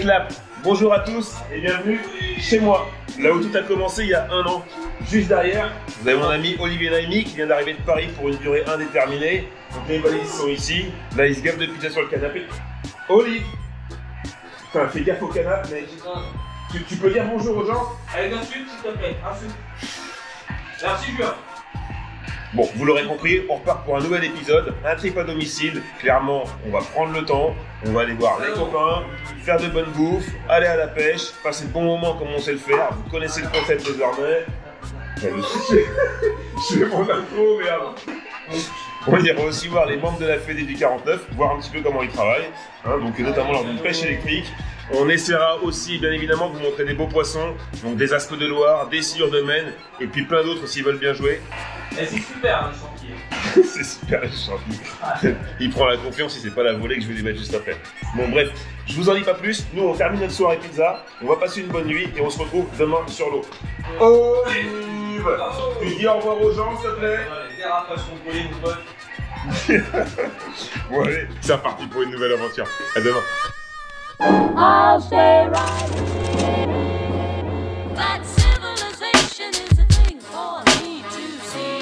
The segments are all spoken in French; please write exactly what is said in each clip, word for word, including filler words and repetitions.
clap. Bonjour à tous et bienvenue chez moi, là où tout a commencé il y a un an. Juste derrière, vous avez mon ami Olivier Naimi qui vient d'arriver de Paris pour une durée indéterminée. Donc les valises sont ici. Là, il se gave de pizza sur le canapé. Olive, enfin, fais gaffe au canapé, mec. Tu, tu peux dire bonjour aux gens? Allez, deux suite, s'il te plaît. Un suite. Merci, Julien. Bon, vous l'aurez compris, on repart pour un nouvel épisode, un trip à domicile. Clairement, on va prendre le temps, on va aller voir les copains, faire de bonnes bouffes, aller à la pêche, passer de bons moments comme on sait le faire. Vous connaissez le concept désormais. Je fais mon intro, merde. On ira aussi voir les membres de la Fédé du quarante-neuf, voir un petit peu comment ils travaillent, hein, donc notamment lors d'une pêche électrique. On essaiera aussi, bien évidemment, de vous montrer des beaux poissons, donc des aspes de Loire, des sciures de Maine, et puis plein d'autres s'ils veulent bien jouer. Et c'est super, hein, le chantier. C'est super, le chantier. Il prend la confiance, il sait pas la volée que je vais lui mettre juste après. Bon, bref, je vous en dis pas plus. Nous, on termine notre soirée pizza, on va passer une bonne nuit, et on se retrouve demain sur l'eau. Olive, tu dis au revoir aux gens, s'il te plaît. Les dérapages contrôlés, mon pote. Bon, allez, c'est reparti pour une nouvelle aventure. À demain. I'll stay right here. That civilization is a thing for me to see.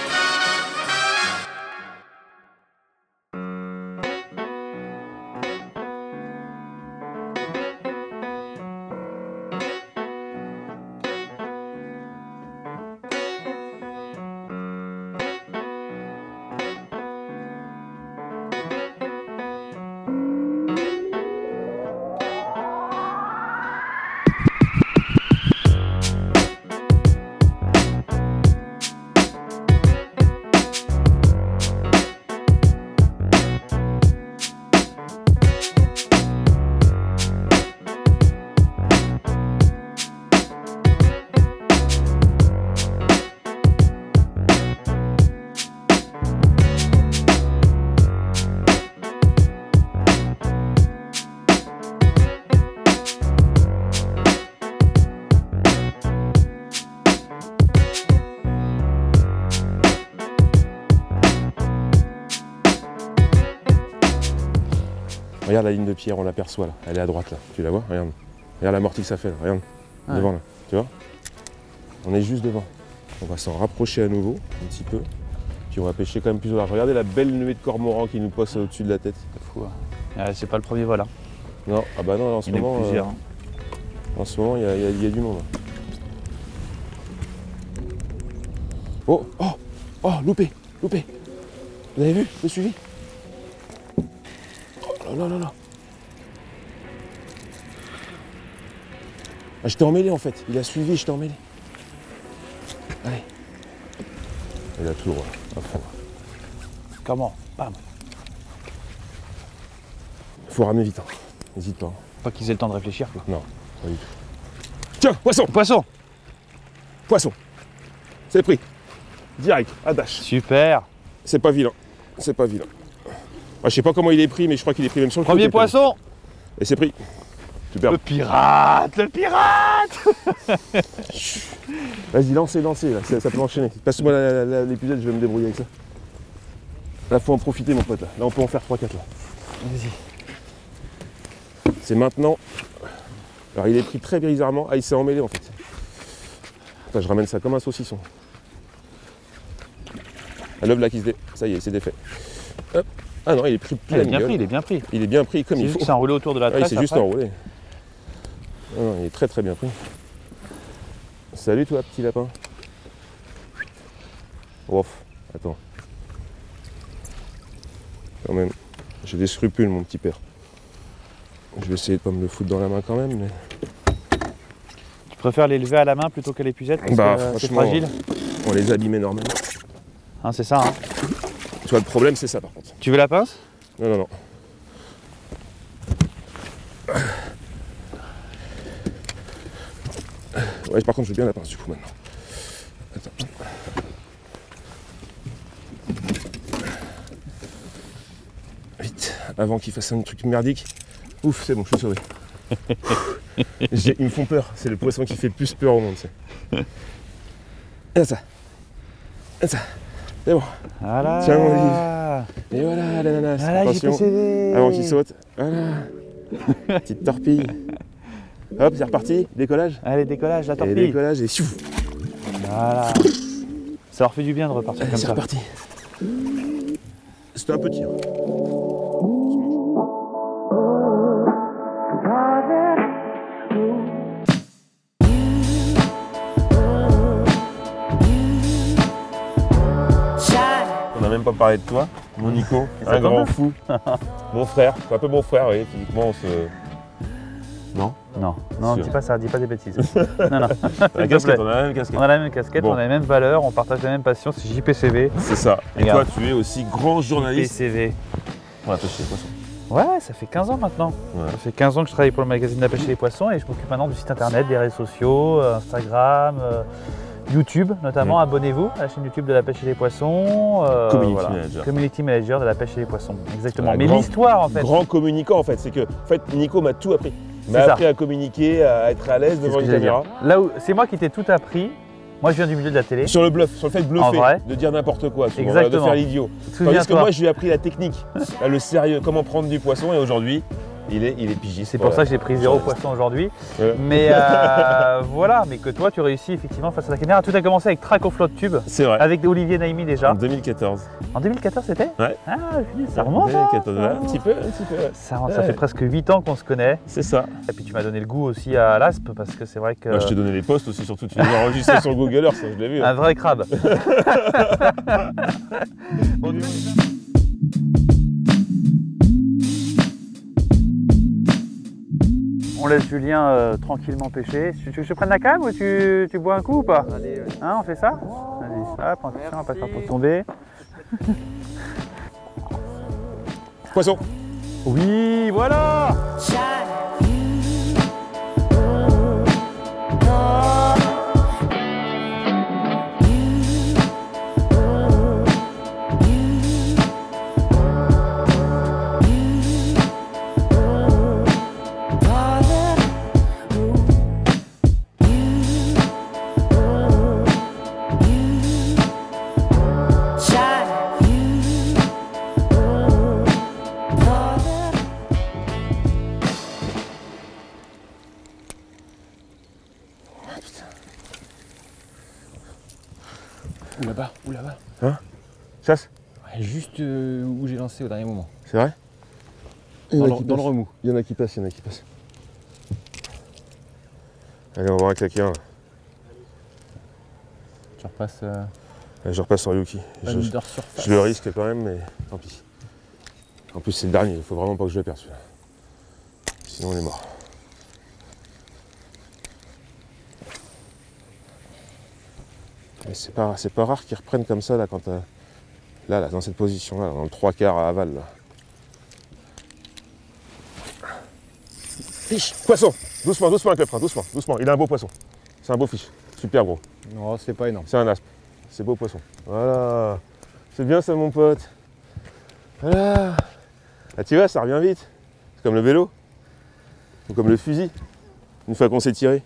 Regarde la ligne de pierre, on l'aperçoit là, elle est à droite là, tu la vois? Regarde, regarde l'amorti que ça fait là, regarde, ouais. Devant là, tu vois? On est juste devant. On va s'en rapprocher à nouveau, un petit peu, puis on va pêcher quand même plus au large. Regardez la belle nuée de cormorans qui nous passe au-dessus de la tête. C'est fou, hein. C'est pas le premier vol. Hein. Non, ah bah non, en ce il moment, y en a plusieurs. euh, Hein. En ce moment, il y, y, y a du monde. Oh, oh, oh, loupé, loupé. Vous avez vu, le suivi? Oh là là là. Ah, je t'ai emmêlé en fait, il a suivi, je t'ai emmêlé. Allez. Il a tout droit, à fond. Comment? Bam. Faut ramer vite, hein. N'hésite pas. Pas qu'ils aient le temps de réfléchir quoi. Non, pas du tout. Tiens, poisson! Poisson! Poisson! C'est pris. Direct, à dash. Super! C'est pas vilain. C'est pas vilain. Ah, je sais pas comment il est pris, mais je crois qu'il est pris même sur le Premier côté, poisson! Et c'est pris. Super. Le pirate! Le pirate! Vas-y, lancez, lancez, là. Ça, ça peut enchaîner. Passe-moi l'épisode, je vais me débrouiller avec ça. Là, faut en profiter, mon pote. Là, là on peut en faire trois quatre là. Vas-y. C'est maintenant. Alors, il est pris très bizarrement. Ah, il s'est emmêlé en fait. Attends, je ramène ça comme un saucisson. La love là qui se dé... Ça y est, c'est défait. Hop. Ah non, il est pris Il est bien gueule. pris, il est bien pris. Il est bien pris comme il C'est juste faut. que c'est enroulé autour de la Ah, tresse. il s'est juste après. enroulé. Ah non, il est très très bien pris. Salut toi, petit lapin. Ouf, attends. Quand même, j'ai des scrupules, mon petit père. Je vais essayer de pas me le foutre dans la main quand même, mais... Tu préfères les lever à la main plutôt qu'à l'épuisette parce Bah, que euh, c'est franchement, fragile? On les abîmait normalement. Hein, c'est ça, hein. Tu vois, le problème, c'est ça par contre. Tu veux la pince? Non, non, non. Ouais, par contre, je veux bien la pince du coup maintenant. Attends. Vite, avant qu'il fasse un truc merdique. Ouf, c'est bon, je suis sauvé. Ils me font peur, c'est le poisson qui fait le plus peur au monde. Et ça. Et ça. C'est bon. Voilà. Tiens, mon Olive. Et voilà, l'ananas. Voilà, j'ai attention, possédé. avant qu'il saute. Voilà. Petite torpille. Hop, c'est reparti, décollage. Allez, décollage, la Et torpille. décollage et siouf. Voilà. Ça leur fait du bien de repartir comme C'est ça. reparti. C'était un petit. Hein. On n'a même pas parlé de toi, mon Nico, Et ça un grand tombe. fou. Mon frère, un peu mon frère, oui, physiquement on se... Non. Non, non, Sûr. dis pas ça, dis pas des bêtises. non, non. La casquette, on a la même casquette. On a la même casquette, Bon. on a les mêmes valeurs, on partage la même passion, c'est J P C V. C'est ça. Et Regarde. toi, tu es aussi grand journaliste. J P C V. On a pêché les poissons. Ouais, ça fait quinze ans maintenant. Ouais. Ça fait quinze ans que je travaille pour le magazine de la pêche et les poissons et je m'occupe maintenant du site internet, des réseaux sociaux, euh, Instagram, euh, YouTube notamment. Mm. Abonnez-vous à la chaîne YouTube de la pêche et les poissons. euh, Community manager. Community manager de la pêche et les poissons. Exactement. Ouais, Mais grand- l'histoire en fait. Grand communicant en fait, c'est que en fait Nico m'a tout appris. Il C'est m'a ça. appris à communiquer, à être à l'aise c'est devant ce une que j'allais caméra. dire. Là où c'est moi qui t'ai tout appris. Moi je viens du milieu de la télé. Sur le bluff, sur le fait de En bluffer, vrai. de dire n'importe quoi, souvent, Exactement. de faire l'idiot. Tandis que Souviens-toi. moi je lui ai appris la technique, là, le sérieux, comment prendre du poisson et aujourd'hui il est, il est pigiste. C'est pour ça que j'ai pris zéro poisson aujourd'hui. Ouais. Mais euh, voilà, mais que toi tu réussis effectivement face à la caméra. Tout a commencé avec Track au Flot Tube, C'est vrai. avec Olivier Naimi déjà. En deux mille quatorze. En deux mille quatorze c'était Ouais. Ah, punaise, ça remonte hein. deux mille quatorze, ouais, un petit peu, un petit peu. ouais. Ça, ça Ouais. fait presque huit ans qu'on se connaît. C'est ça. Et puis tu m'as donné le goût aussi à l'A S P parce que c'est vrai que. Moi, je t'ai donné les posts aussi, surtout tu les as enregistrés sur Google Earth, ça, je l'ai vu. hein. Un vrai crabe. Bon, tu- On laisse Julien euh, tranquillement pêcher. Tu, tu veux que je te prenne la cam ou tu, tu bois un coup ou pas? Allez, ouais. Hein, on fait ça? Vas-y, hop, attention, on va pas faire pour tomber. Poisson. Oui, voilà! Ou là-bas, ou là-bas. Chasse. Ouais, juste euh, où j'ai lancé au dernier moment. C'est vrai? Dans, le, dans le remous. Il y en a qui passent, il y en a qui passent. Allez, on va voir un claquer un. là. Tu repasses euh, Allez, je repasse sur Yuki. Je, je- under surface. je le risque quand même, mais tant pis. En plus, c'est le dernier, il faut vraiment pas que je le perde celui-là. Sinon, on est mort. Mais c'est pas, c'est pas rare qu'ils reprennent comme ça, là, quand t'as- Là, là, dans cette position-là, dans le trois quarts à aval, là. Fiche, poisson. Doucement, doucement avec le frein, doucement, doucement. Il a un beau poisson. C'est un beau fiche. Super gros. Non, c'est pas énorme. C'est un aspe. C'est beau poisson. Voilà. C'est bien ça, mon pote. Voilà. Ah, tu vois, ça revient vite. C'est comme le vélo. Ou comme le fusil. Une fois qu'on s'est tiré.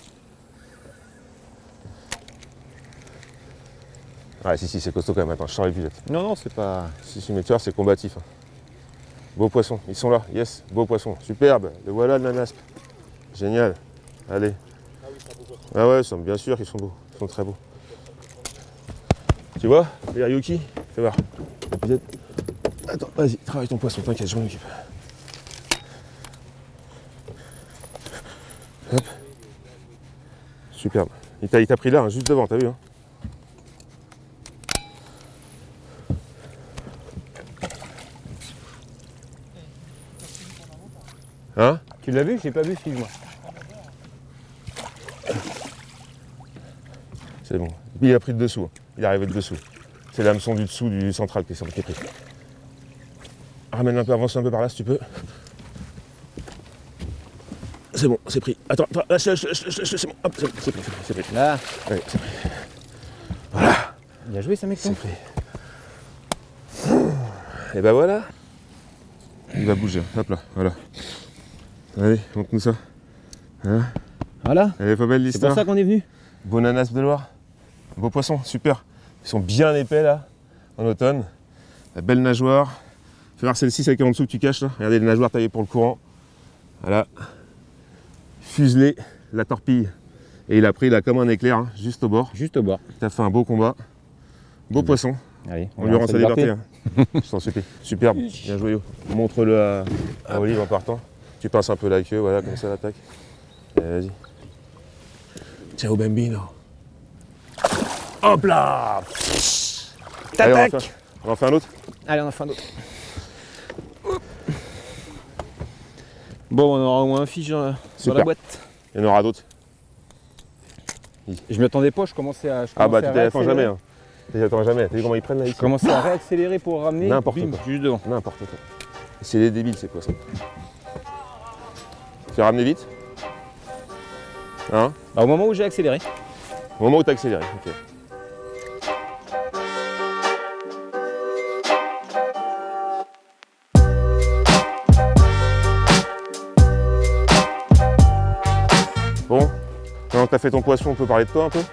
Ah, si, si, c'est costaud quand même. Attends, je sors les buvettes. Non, non, c'est pas. Si, si, mais tu vois, c'est combatif. hein. Beau poisson. Ils sont là. Yes, beau poisson. Superbe. Le voilà, le nanaspe. Génial. Allez. Ah ouais, ils sont- bien sûr qu'ils sont beaux. Ils sont très beaux. Tu vois, les Yuki, fais voir. Vous êtes- Attends, vas-y, travaille ton poisson, t'inquiète, je m'en occupe. Hop. Superbe. Il t'a il t'a pris là, hein, juste devant, t'as vu hein. Hein? Tu l'as vu? J'ai pas vu, excuse-moi. C'est bon. Et puis il a pris de dessous. hein. Il est arrivé de dessous. C'est l'hameçon du dessous du central qui est qui est pris. Ramène un peu, avance un peu par là si tu peux. C'est bon, c'est pris. Attends, attends, lâche, lâche, lâche, lâche, lâche, c'est bon. Hop, c'est bon, c'est pris, c'est pris, c'est pris. Là, Ouais, c'est pris. bien joué, ça mec. C'est pris. Et ben voilà. Il va bouger. Hop là, voilà. Allez, montre-nous ça. Hein? Voilà. Elle est pas belle C'est l'histoire. pour ça qu'on est venu. Beau nanas de Loire. Beau poisson, super. Ils sont bien épais là, en automne. La belle nageoire. Fais voir celle-ci, celle qui est en dessous que tu caches là. Regardez les nageoires taillées pour le courant. Voilà. Fuselé la torpille. Et il a pris là comme un éclair, hein, juste au bord. Juste au bord. Tu as fait un beau combat. Beau Mmh. poisson. Allez, On lui rend sa liberté. Hein. Je t'en supplie. Superbe. Bien joué. Yo. Montre-le à, à Olive en partant. Tu pinces un peu la queue, voilà, comme ça l'attaque. Vas-y. Ciao bambino. Hop là. Allez, on en fait, on en fait un autre. Allez, on en fait un autre. Bon, on aura au moins un fiche euh, sur la Super. boîte. Il y en aura d'autres. Je m'y attendais pas, je commençais à. Je Ah bah commençais tu à t'attends réaccélérer. jamais. Hein. Tu t'attends jamais. T'as vu comment ils prennent là Je ici? commençais à réaccélérer pour ramener. N'importe bim, quoi. Juste devant. N'importe quoi. C'est les débiles ces poissons. Tu as ramené vite? Hein? Bah, au moment où j'ai accéléré. Au moment où tu as accéléré. Ok. Bon, maintenant que tu as fait ton poisson, on peut parler de toi un peu?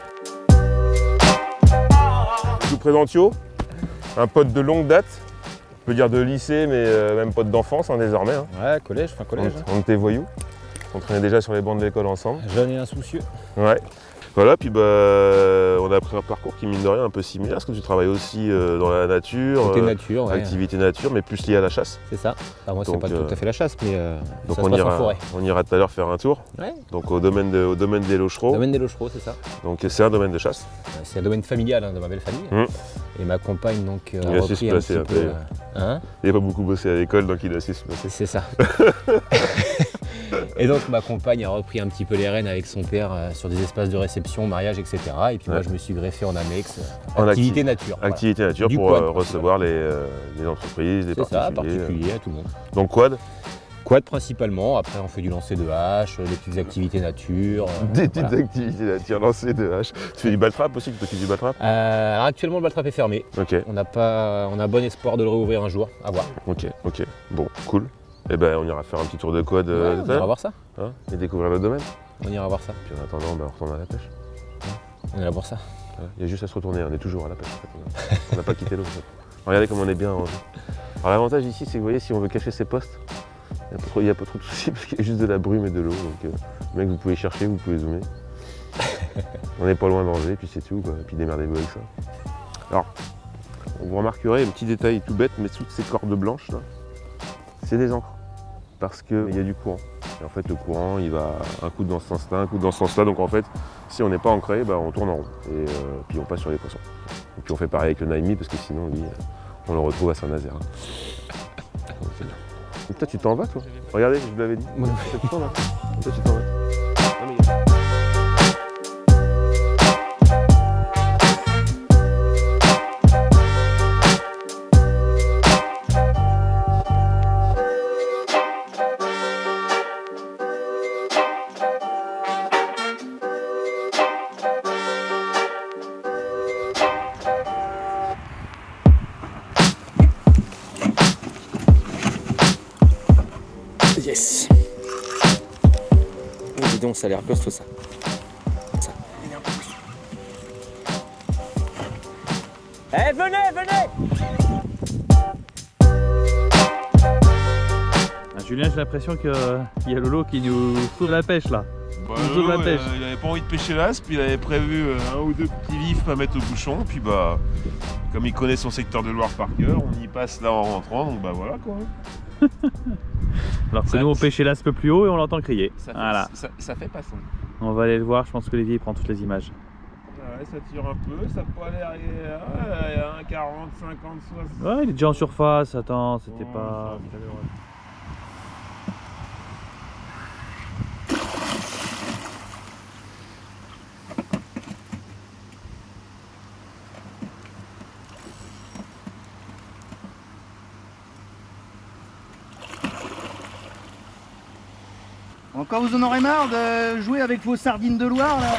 Je vous présente Yo, un pote de longue date, on peut dire de lycée, mais euh, même pote d'enfance hein, désormais. Hein. Ouais, collège, fin collège. On, on était voyous, on traînait déjà sur les bancs de l'école ensemble. Jeune et insoucieux. Ouais. Voilà, puis bah, on a pris un parcours qui, mine de rien, un peu similaire, parce que tu travailles aussi euh, dans la nature, Côté euh, nature, ouais. activité nature, mais plus lié à la chasse. C'est ça. Enfin, moi, c'est Donc, pas euh, tout à fait la chasse, mais euh, Donc ça on se passe en ira, forêt. on ira tout à l'heure faire un tour, Ouais. donc au domaine, de, au domaine des Lochereaux. Domaine des Lochereaux, c'est ça. Donc c'est un domaine de chasse. C'est un domaine familial hein, de ma belle famille. Mmh. Et ma compagne donc euh, Il a a su repris se un placer, petit un peu. peu. euh, hein Il n'a pas beaucoup bossé à l'école, donc il a su se passer. C'est ça. Et donc ma compagne a repris un petit peu les rênes avec son père euh, sur des espaces de réception, mariage, et cetera. Et puis moi Ouais. je me suis greffé en annexe, euh, En activité acti- nature. voilà. Activité nature Du pour quad, euh, recevoir les, euh, les entreprises, les C'est ça, particuliers. particulier à tout le monde. euh. Donc quad, Quad principalement, après on fait du lancer de hache, euh, des petites activités nature. euh, des petites voilà. activités nature, lancer de hache. Tu fais du baltrap aussi, tu t'occupes du baltrap? Euh, alors actuellement le baltrap est fermé. Ok, On n'a pas, on a bon espoir de le réouvrir un jour, à voir. ok, ok. Bon, cool. Et ben on ira faire un petit tour de quad euh, Ouais, tout on à ira l'heure, voir ça. hein, et découvrir le domaine. On ira voir ça. Puis en attendant, ben, on retourne à la pêche. On ira voir ça. Hein. Il y a juste à se retourner, on est toujours à la pêche. En fait. On n'a pas quitté l'eau. En fait. Regardez comme on est bien en jeu. Alors l'avantage ici, c'est que vous voyez, si on veut cacher ses postes, il n'y a, pas trop- il y a pas trop de soucis parce qu'il y a juste de la brume et de l'eau. Donc, euh, mec, vous pouvez chercher, vous pouvez zoomer. On n'est pas loin d'Angers, puis c'est tout. Quoi. Et puis démerdez-vous avec ça. Alors, vous remarquerez un petit détail tout bête, mais toutes ces cordes blanches là, c'est des ancres. Parce qu'il y a du courant. Et en fait, le courant, il va un coup dans ce sens-là, un coup dans ce sens-là. Donc en fait, si on n'est pas ancré, bah, on tourne en rond. Et euh, puis on passe sur les poissons. Et puis on fait pareil avec le Naimi, parce que sinon, lui, euh, on le retrouve à Saint-Nazaire. Et toi, tu t'en vas, toi? Regardez, je vous l'avais dit. Toi, tu t'en vas. Toi, tu t'en vas. Non, mais- Yes. Oh, dis donc, ça a l'air costaud ça. ça. Eh, venez, venez. Ah, Julien, j'ai l'impression qu'il y a Lolo qui nous fout la pêche là. Bah, On sauve la Lolo, pêche. euh, il avait pas envie de pêcher l'as, puis il avait prévu euh, un ou deux petits vifs à mettre au bouchon, puis bah, comme il connaît son secteur de Loire par cœur, on y passe là en rentrant, donc bah voilà quoi. Alors que Ça- nous on pêchait là un peu plus haut et on l'entend crier. Ça fait, Voilà. ça, ça fait pas ça. On va aller le voir, je pense que Olivier prend toutes les images. Ouais, ça tire un peu, ça peut aller arriver à un quarante, cinquante, soixante. Ouais, il est déjà en surface, attends, c'était Ouais, pas... ça, tout à l'heure, ouais. Encore vous en aurez marre de jouer avec vos sardines de Loire là?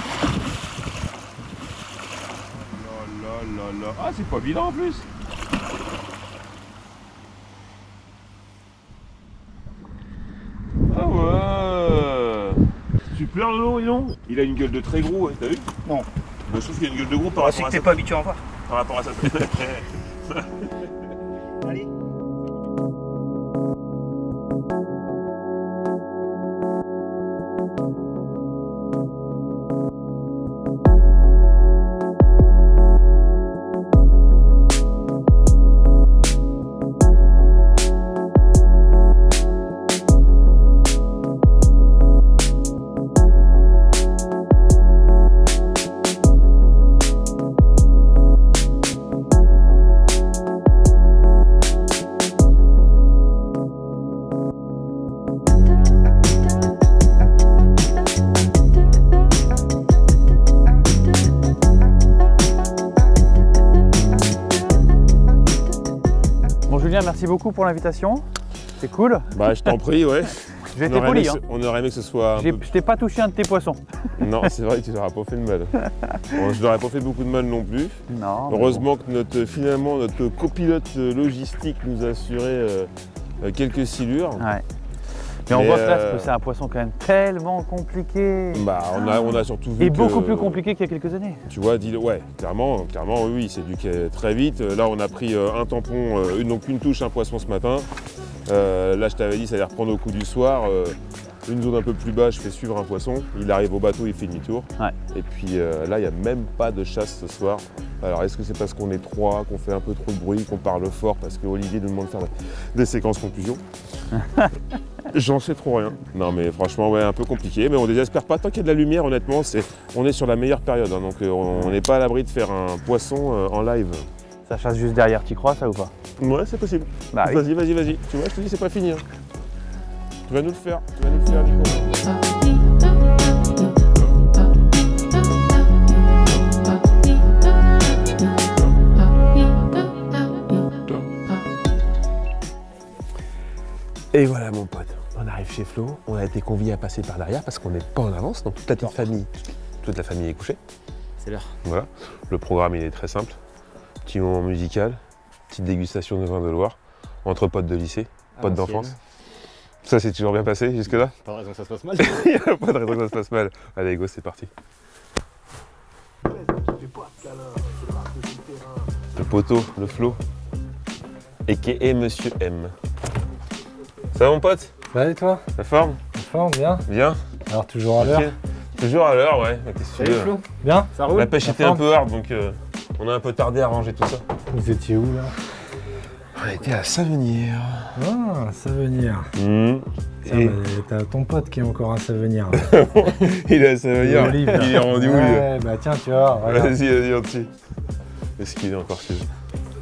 Là, là, là, là. Ah, c'est pas vilain en plus. Ah ouais. Super Lolo, dis donc. Il a une gueule de très gros, hein, t'as vu? Non. Je trouve qu'il a une gueule de gros par Ah, rapport c'est à que t'es ça. pas habitué à en voir. Par rapport à ça. Allez. Julien, merci beaucoup pour l'invitation. C'est cool. Bah je t'en prie, ouais. J'ai On été aurait poli. aimé Hein. que ce- On aurait aimé que ce soit un J'ai- peu... Je t'ai pas touché un de tes poissons. Non, c'est vrai que tu n'auras pas fait de mal. Bon, je n'aurais pas fait beaucoup de mal non plus. Non. mais Heureusement que notre, finalement notre copilote logistique nous a assuré euh, euh, quelques silures. bon. Ouais. Mais on Mais, voit que là, euh, c'est un poisson quand même tellement compliqué. Bah, on a, on a surtout vu Et que, beaucoup plus compliqué qu'il y a quelques années. Tu vois, dis-le, ouais, clairement, clairement, oui, oui, c'est du quai très vite. Là, on a pris euh, un tampon, euh, une, donc une touche, un poisson ce matin. Euh, là, je t'avais dit, ça allait reprendre au coup du soir. Euh, une zone un peu plus bas, je fais suivre un poisson. Il arrive au bateau, il fait demi-tour. Ouais. Et puis euh, là, il n'y a même pas de chasse ce soir. Alors, est-ce que c'est parce qu'on est trois, qu'on fait un peu trop de bruit, qu'on parle fort, parce que Olivier nous demande de faire des séquences conclusion? J'en sais trop rien. Non, mais franchement, ouais, un peu compliqué. Mais on désespère pas. Tant qu'il y a de la lumière, honnêtement, c'est, on est sur la meilleure période. Hein, donc, euh, on n'est pas à l'abri de faire un poisson euh, en live. Ça chasse juste derrière, tu crois ça ou pas? Ouais, c'est possible. Bah oui. Vas-y, vas-y, vas-y. Tu vois, je te dis, c'est pas fini. Hein. Tu vas nous le faire. Tu vas nous le faire, Nico. Et voilà mon pote, on arrive chez Flo, on a été conviés à passer par derrière parce qu'on n'est pas en avance, donc toute la petite famille, toute la famille est couchée. C'est l'heure. Voilà, le programme il est très simple, petit moment musical, petite dégustation de vin de Loire, entre potes de lycée, potes d'enfance. Ça s'est toujours bien passé jusque là? Pas de raison que ça se passe mal. Il n'y a pas de raison que ça se passe mal. Allez go, c'est parti. Le poteau, le Flo, a k a. Monsieur M. Ça va mon pote? Ouais, et toi? La forme? La forme, bien? Bien? Alors, toujours à l'heure? Ok. Toujours à l'heure, ouais. Qu'est-ce que tu Salut veux? Flo? Bien? Ça roule? La pêche La était un forme? peu hard, donc euh, on a un peu tardé à ranger tout ça. Vous étiez où, là? On était à Savenière. Ah, Savenière. Mmh. Tiens, Et- bah, t'as ton pote qui est encore à Savenière. Il est à Savenière. Olive, là. Il est rendu où, lui? Ouais, bah tiens, tu vois, regarde. Vas-y, vas-y, en dessus. Est-ce qu'il est encore chez lui?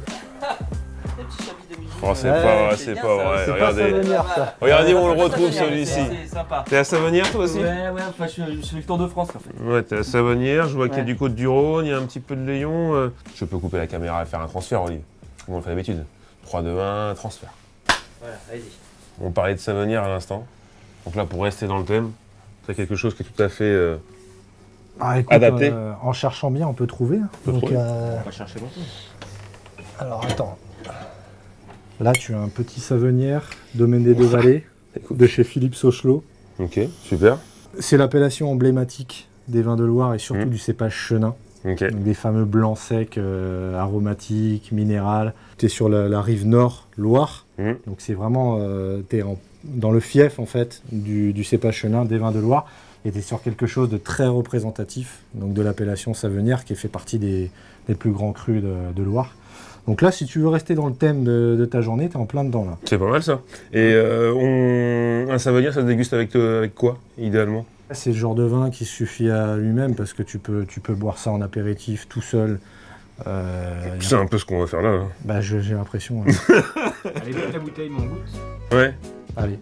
Oh, c'est Ouais, pas vrai, c'est c'est bien, pas ça. vrai. C'est pas Regardez. Savenière, ça. Regardez où on le Ouais, retrouve c'est celui-ci. C'est sympa. T'es à Savenière toi aussi? Ouais, ouais, enfin, je suis, je suis le Tour de France en fait. Ouais, t'es à Savenière, je vois qu'il y a Ouais. du Côte-du-Rhône, il y a un petit peu de Léon. euh. Je peux couper la caméra et faire un transfert, Olivier. Comme on le fait d'habitude. trois, deux, un, transfert. Voilà, allez-y. On parlait de Savenière à l'instant. Donc là, pour rester dans le thème, c'est quelque chose qui est tout à fait... euh, Ah, écoute, Adapté. euh, en cherchant bien, on peut trouver. peut Donc, trouver. euh, On va chercher longtemps. alors, attends. Là, tu as un petit Savenière, domaine des Deux Vallées, de chez Philippe Sauchelot. Ok, super. C'est l'appellation emblématique des vins de Loire et surtout Mmh. du cépage chenin. Ok. Donc des fameux blancs secs, euh, aromatiques, minéral. Tu es sur la, la rive nord, Loire. Mmh. Donc c'est vraiment, euh, tu es dans le fief en fait du, du cépage chenin des vins de Loire. Et tu es sur quelque chose de très représentatif, donc de l'appellation Savenière qui fait partie des, des plus grands crus de, de Loire. Donc là, si tu veux rester dans le thème de, de ta journée, tu es en plein dedans là. C'est pas mal ça. Et euh, on... un Savenière, ça se déguste avec, euh, avec quoi, idéalement? C'est le genre de vin qui suffit à lui-même parce que tu peux, tu peux boire ça en apéritif tout seul. Euh, C'est un peu ce qu'on va faire là. hein. bah, je- j'ai l'impression. hein. Allez, mets la bouteille, mon goût. Ouais. Allez.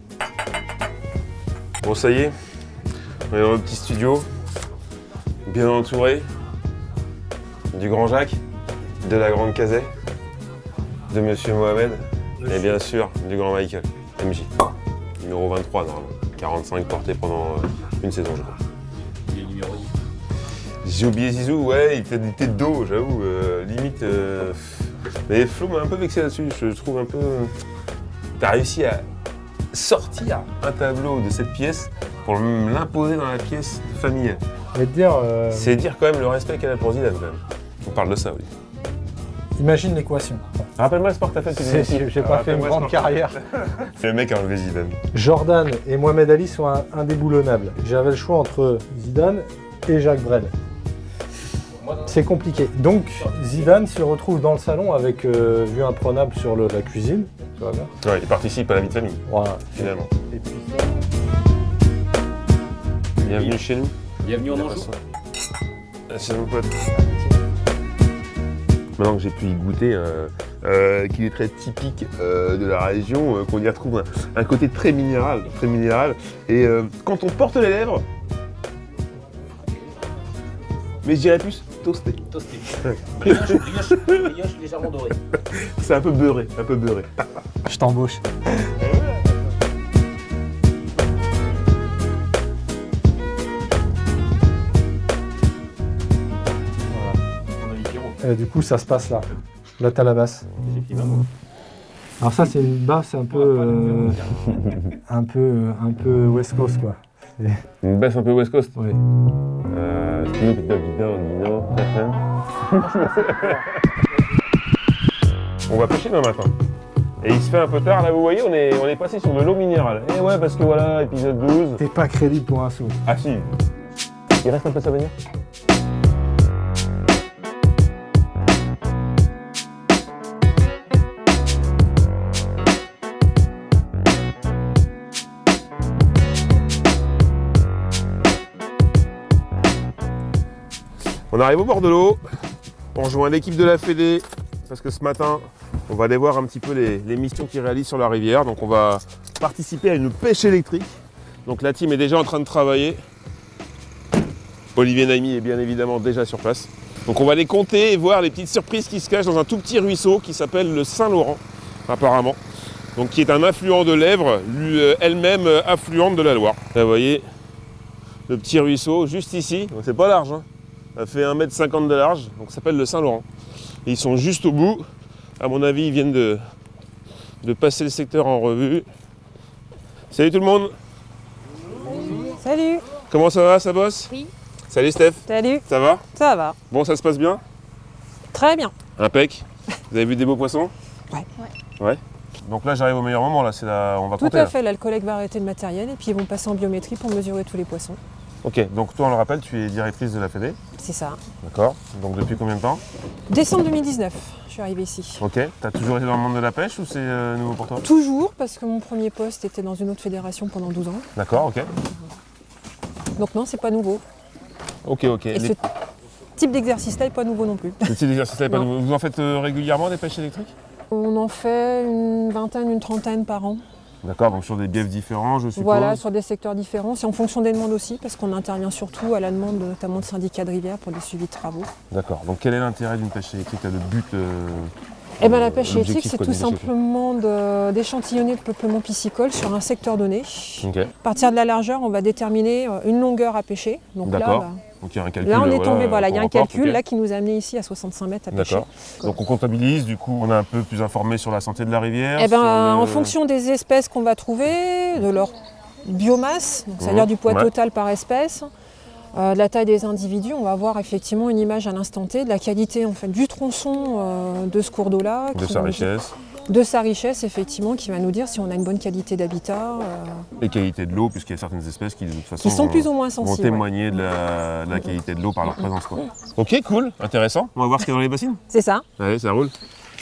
Bon, ça y est. On est dans le petit studio. Bien entouré. Du grand Jacques. De la grande Cazet. De Monsieur Mohamed. Et bien sûr, du grand Michael. M J. Numéro vingt-trois, normalement. quarante-cinq portés pendant euh, une saison, je crois. Il est numéro dix. J'ai oublié Zizou, ouais, il était, il était de dos, j'avoue, euh, limite. euh, Mais Flo m'a un peu vexé là-dessus, je trouve un peu. T'as réussi à sortir un tableau de cette pièce pour l'imposer dans la pièce familiale. Je vais te dire, euh, C'est dire quand même le respect qu'elle a pour Zidane, quand même. On parle de ça, oui. imagine l'équation. Rappelle-moi le sport que t'as fait, tu C'est- disais. J'ai j'ai pas fait une Rappelle-moi le grande sport. carrière. Le mec a enlevé Zidane. Jordan et Mohamed Ali sont un- indéboulonnables. J'avais le choix entre Zidane et Jacques Brel. C'est compliqué. Donc Zidane se retrouve dans le salon avec euh, vue imprenable sur le- la cuisine. Tu vois bien. Ouais, il participe à la vie de famille, Voilà. finalement. Et puis Bienvenue chez nous. Bienvenue en Anjou. C'est mon pote. Maintenant que j'ai pu y goûter, euh, euh, qu'il est très typique euh, de la région, euh, qu'on y retrouve un, un côté très minéral, très minéral. Et euh, quand on porte les lèvres, mais je dirais plus toasté. Toasté. Brioche, brioche, brioche légèrement dorée. C'est un peu beurré, un peu beurré. Je t'embauche. Et du coup, ça se passe là. Là, t'as la basse. Alors ça, c'est une basse un peu, euh, un peu, un peu West Coast, quoi. Une basse un peu West Coast. Oui. Euh, on va pêcher demain matin. Et il se fait un peu tard, là vous voyez, on est, on est passé sur de l'eau minérale. Et ouais, parce que voilà, épisode douze. T'es pas crédible pour un sou. Ah si. Il reste un peu de venir. On arrive au bord de l'eau, on rejoint l'équipe de la Fédé, parce que ce matin, on va aller voir un petit peu les, les missions qu'ils réalisent sur la rivière. Donc on va participer à une pêche électrique. Donc la team est déjà en train de travailler. Olivier Naimi est bien évidemment déjà sur place. Donc on va les compter et voir les petites surprises qui se cachent dans un tout petit ruisseau qui s'appelle le Saint-Laurent, apparemment. Donc qui est un affluent de l'Èvre, elle-même affluente de la Loire. Là vous voyez, le petit ruisseau juste ici, donc c'est pas large, hein. Ça fait un mètre cinquante de large, donc ça s'appelle le Saint-Laurent. Et ils sont juste au bout. À mon avis, ils viennent de, de passer le secteur en revue. Salut tout le monde. Salut. Comment ça va, ça bosse? Oui. Salut Steph. Salut. Ça va? Ça va. Bon, ça se passe bien? Très bien. Impec. Vous avez vu des beaux poissons? Ouais. Ouais. Donc là, j'arrive au meilleur moment, là, c'est là, on va Tout compter. à là. fait, là, le collègue va arrêter le matériel et puis ils vont passer en biométrie pour mesurer tous les poissons. Ok, donc toi, on le rappelle, tu es directrice de la Fédé. C'est ça. D'accord. Donc depuis combien de temps? Décembre deux mille dix-neuf, je suis arrivée ici. Ok. T'as toujours été dans le monde de la pêche ou c'est euh, nouveau pour toi? Toujours, parce que mon premier poste était dans une autre fédération pendant douze ans. D'accord, ok. Donc non, c'est pas nouveau. Ok, ok. Et Les- ce type d'exercice-là n'est pas nouveau non plus. Ce type d'exercice-là est pas Non. nouveau. Vous en faites euh, régulièrement des pêches électriques? On en fait une vingtaine, une trentaine par an. D'accord, donc sur des biefs différents, je suppose. Voilà, sur des secteurs différents. C'est en fonction des demandes aussi, parce qu'on intervient surtout à la demande notamment de syndicats de rivière pour des suivis de travaux. D'accord, donc quel est l'intérêt d'une pêche électrique? Le but euh, Eh ben, la euh, pêche l'objectif, électrique, c'est quoi, tout d'une pêche électrique simplement de- d'échantillonner le peuplement piscicole sur un secteur donné. Ok, À partir de la largeur, on va déterminer euh, une longueur à pêcher. Donc là, d'accord. bah, Donc il y a un calcul. là, on est voilà, tombé, voilà, il y a qu'on un reporte, calcul ok. là qui nous a amené ici à soixante-cinq mètres à pêcher. D'accord. Donc on comptabilise, du coup, on est un peu plus informé sur la santé de la rivière. Eh ben, sur le- en fonction des espèces qu'on va trouver, de leur biomasse, donc c'est-à-dire Mmh, du poids ouais. total par espèce, euh, de la taille des individus, on va avoir effectivement une image à l'instant T de la qualité en fait du tronçon euh, de ce cours d'eau-là, de qui sa va nous- richesse, de sa richesse effectivement, qui va nous dire si on a une bonne qualité d'habitat, euh, et qualité de l'eau, puisqu'il y a certaines espèces qui de toute façon qui sont vont- plus ou moins vont sensibles. ouais. témoigner de la, de la qualité de l'eau par leur présence. Quoi. Ok, cool, intéressant. On va voir ce qu'il y a dans les bassines. C'est ça. Allez, ça roule.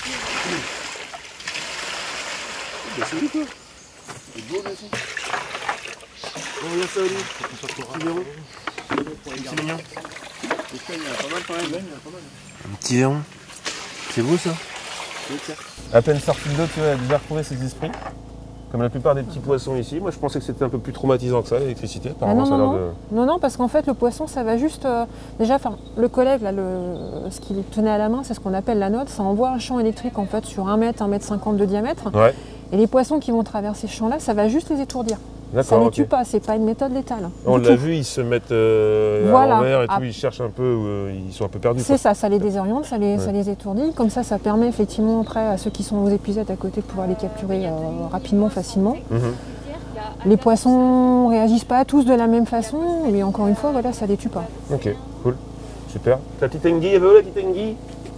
Un petit verron. C'est beau ça. À peine sorti de l'eau, tu vois, elle a déjà retrouvé ses esprits. Comme la plupart des petits poissons ici. Moi, je pensais que c'était un peu plus traumatisant que ça, l'électricité. Ah Apparemment, non, ça a non, l'air non. de... non, non, parce qu'en fait, le poisson, ça va juste. euh, déjà, enfin, le collègue, là, le, ce qu'il tenait à la main, c'est ce qu'on appelle la note. Ça envoie un champ électrique en fait sur un mètre, un mètre cinquante de diamètre. Ouais, Et les poissons qui vont traverser ce champ-là, ça va juste les étourdir. Ça d'accord. ne les ok. tue pas, c'est pas une méthode létale. On du l'a tout. vu, ils se mettent euh, Voilà. à l'envers et tout, Ah. ils cherchent un peu, euh, ils sont un peu perdus. C'est quoi. ça, ça les désoriente, ça les, ça Ouais. les étourdit. Comme ça, ça permet effectivement après à ceux qui sont aux épuisettes à côté de pouvoir les capturer euh, rapidement, facilement. Mhm. Les poissons réagissent pas tous de la même façon, mais encore une fois, voilà, ça les tue pas. Ok, cool, super. Ta petite anguille, elle va où la petite anguille?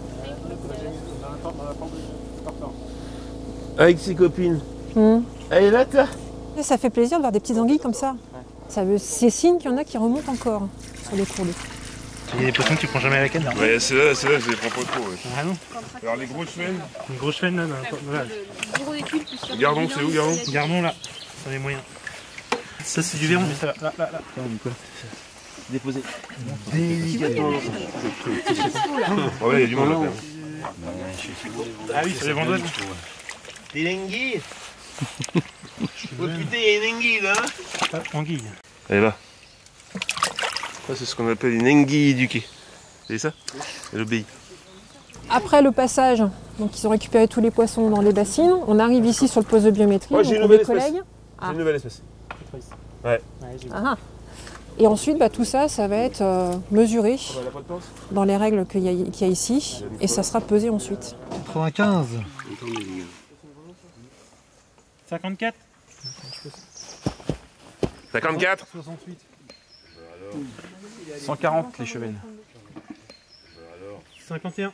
Avec ses copines. Hmm. Elle est là, toi? Et ça fait plaisir de voir des petites anguilles comme ça. Ça veut, c'est signe qu'il y en a qui remontent encore sur les cours d'eau. Il y a des poissons que tu prends jamais à la canne là. Ouais, c'est là, c'est là, je les prends pas trop. Ouais. Ah non. Alors les grosses chaînes, Une grosse chaîne là, dans- voilà. gardons, c'est où, gardons? Gardons là, ça les moyens. Ça c'est du verron, mais ça va. Là, là, là. Déposé. Délicatement. Ouais, il y a du monde là, quand même. Ah oui, c'est les vendeuses. Des linguilles. Oh putain, il y a une anguille là. Ah, anguille. Elle est là. Ça, c'est ce qu'on appelle une anguille éduquée. C'est ça? Elle obéit. Après le passage, donc ils ont récupéré tous les poissons dans les bassines. On arrive ici sur le poste de biométrie. Ouais, j'ai donc une on a des nouvelle espèce. collègues. J'ai Ah. une nouvelle espèce. Ouais. Ah. Et ensuite, bah, tout ça, ça va être euh, mesuré Elle a pas de pince? dans les règles qu'il y, a- qu'il y a ici. Et ça sera pesé ensuite. quatre-vingt-quinze. cinquante-quatre. cinquante-quatre. soixante-huit. cent quarante les chevennes. cinquante et un.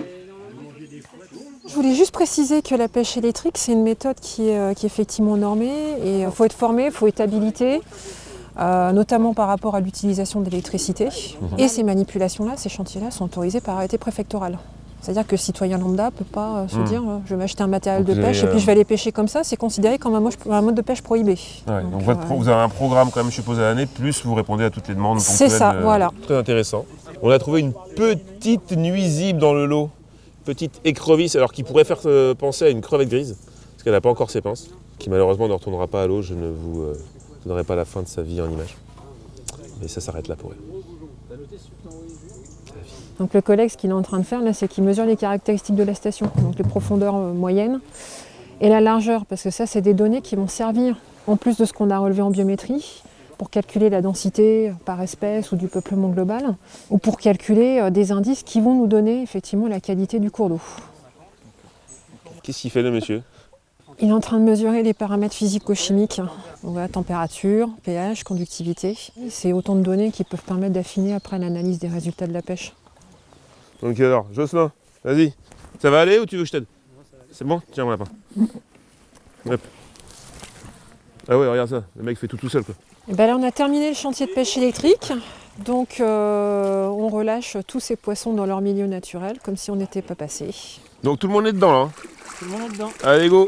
Je voulais juste préciser que la pêche électrique, c'est une méthode qui est, euh, qui est effectivement normée. Et il faut être formé, il faut être habilité. Euh, notamment par rapport à l'utilisation d'électricité. Mmh. Et ces manipulations-là, ces chantiers-là sont autorisés par arrêté préfectoral. C'est-à-dire que le citoyen lambda ne peut pas euh, se mmh. dire euh, je vais m'acheter un matériel donc de pêche avez, et puis euh... je vais aller pêcher comme ça, c'est considéré comme un, moche, un mode de pêche prohibé. Ouais, donc, donc euh, votre, vous avez un programme quand même, je suppose, à l'année, plus vous répondez à toutes les demandes ponctuelles. C'est ça, euh, voilà. Très intéressant. On a trouvé une petite nuisible dans le lot, petite écrevisse, alors qui pourrait faire euh, penser à une crevette grise, parce qu'elle n'a pas encore ses pinces, qui malheureusement ne retournera pas à l'eau, je ne vous euh, donnerai pas la fin de sa vie en image. Et ça s'arrête là pour elle. Donc le collègue, ce qu'il est en train de faire là, c'est qu'il mesure les caractéristiques de la station, donc les profondeurs euh, moyennes et la largeur, parce que ça, c'est des données qui vont servir, en plus de ce qu'on a relevé en biométrie, pour calculer la densité par espèce ou du peuplement global, ou pour calculer euh, des indices qui vont nous donner effectivement la qualité du cours d'eau. Qu'est-ce qu'il fait là, monsieur? Il est en train de mesurer les paramètres physico-chimiques, donc la température, pH, conductivité. C'est autant de données qui peuvent permettre d'affiner après l'analyse des résultats de la pêche. Donc alors, Jocelyn, vas-y. Ça va aller ou tu veux que je t'aide? C'est bon? Tiens mon lapin. Hop. Ah ouais, regarde ça, le mec fait tout tout seul quoi. Et ben là on a terminé le chantier de pêche électrique. Donc euh, on relâche tous ces poissons dans leur milieu naturel, comme si on n'était pas passé. Donc tout le monde est dedans là hein. Tout le monde est dedans. Allez go.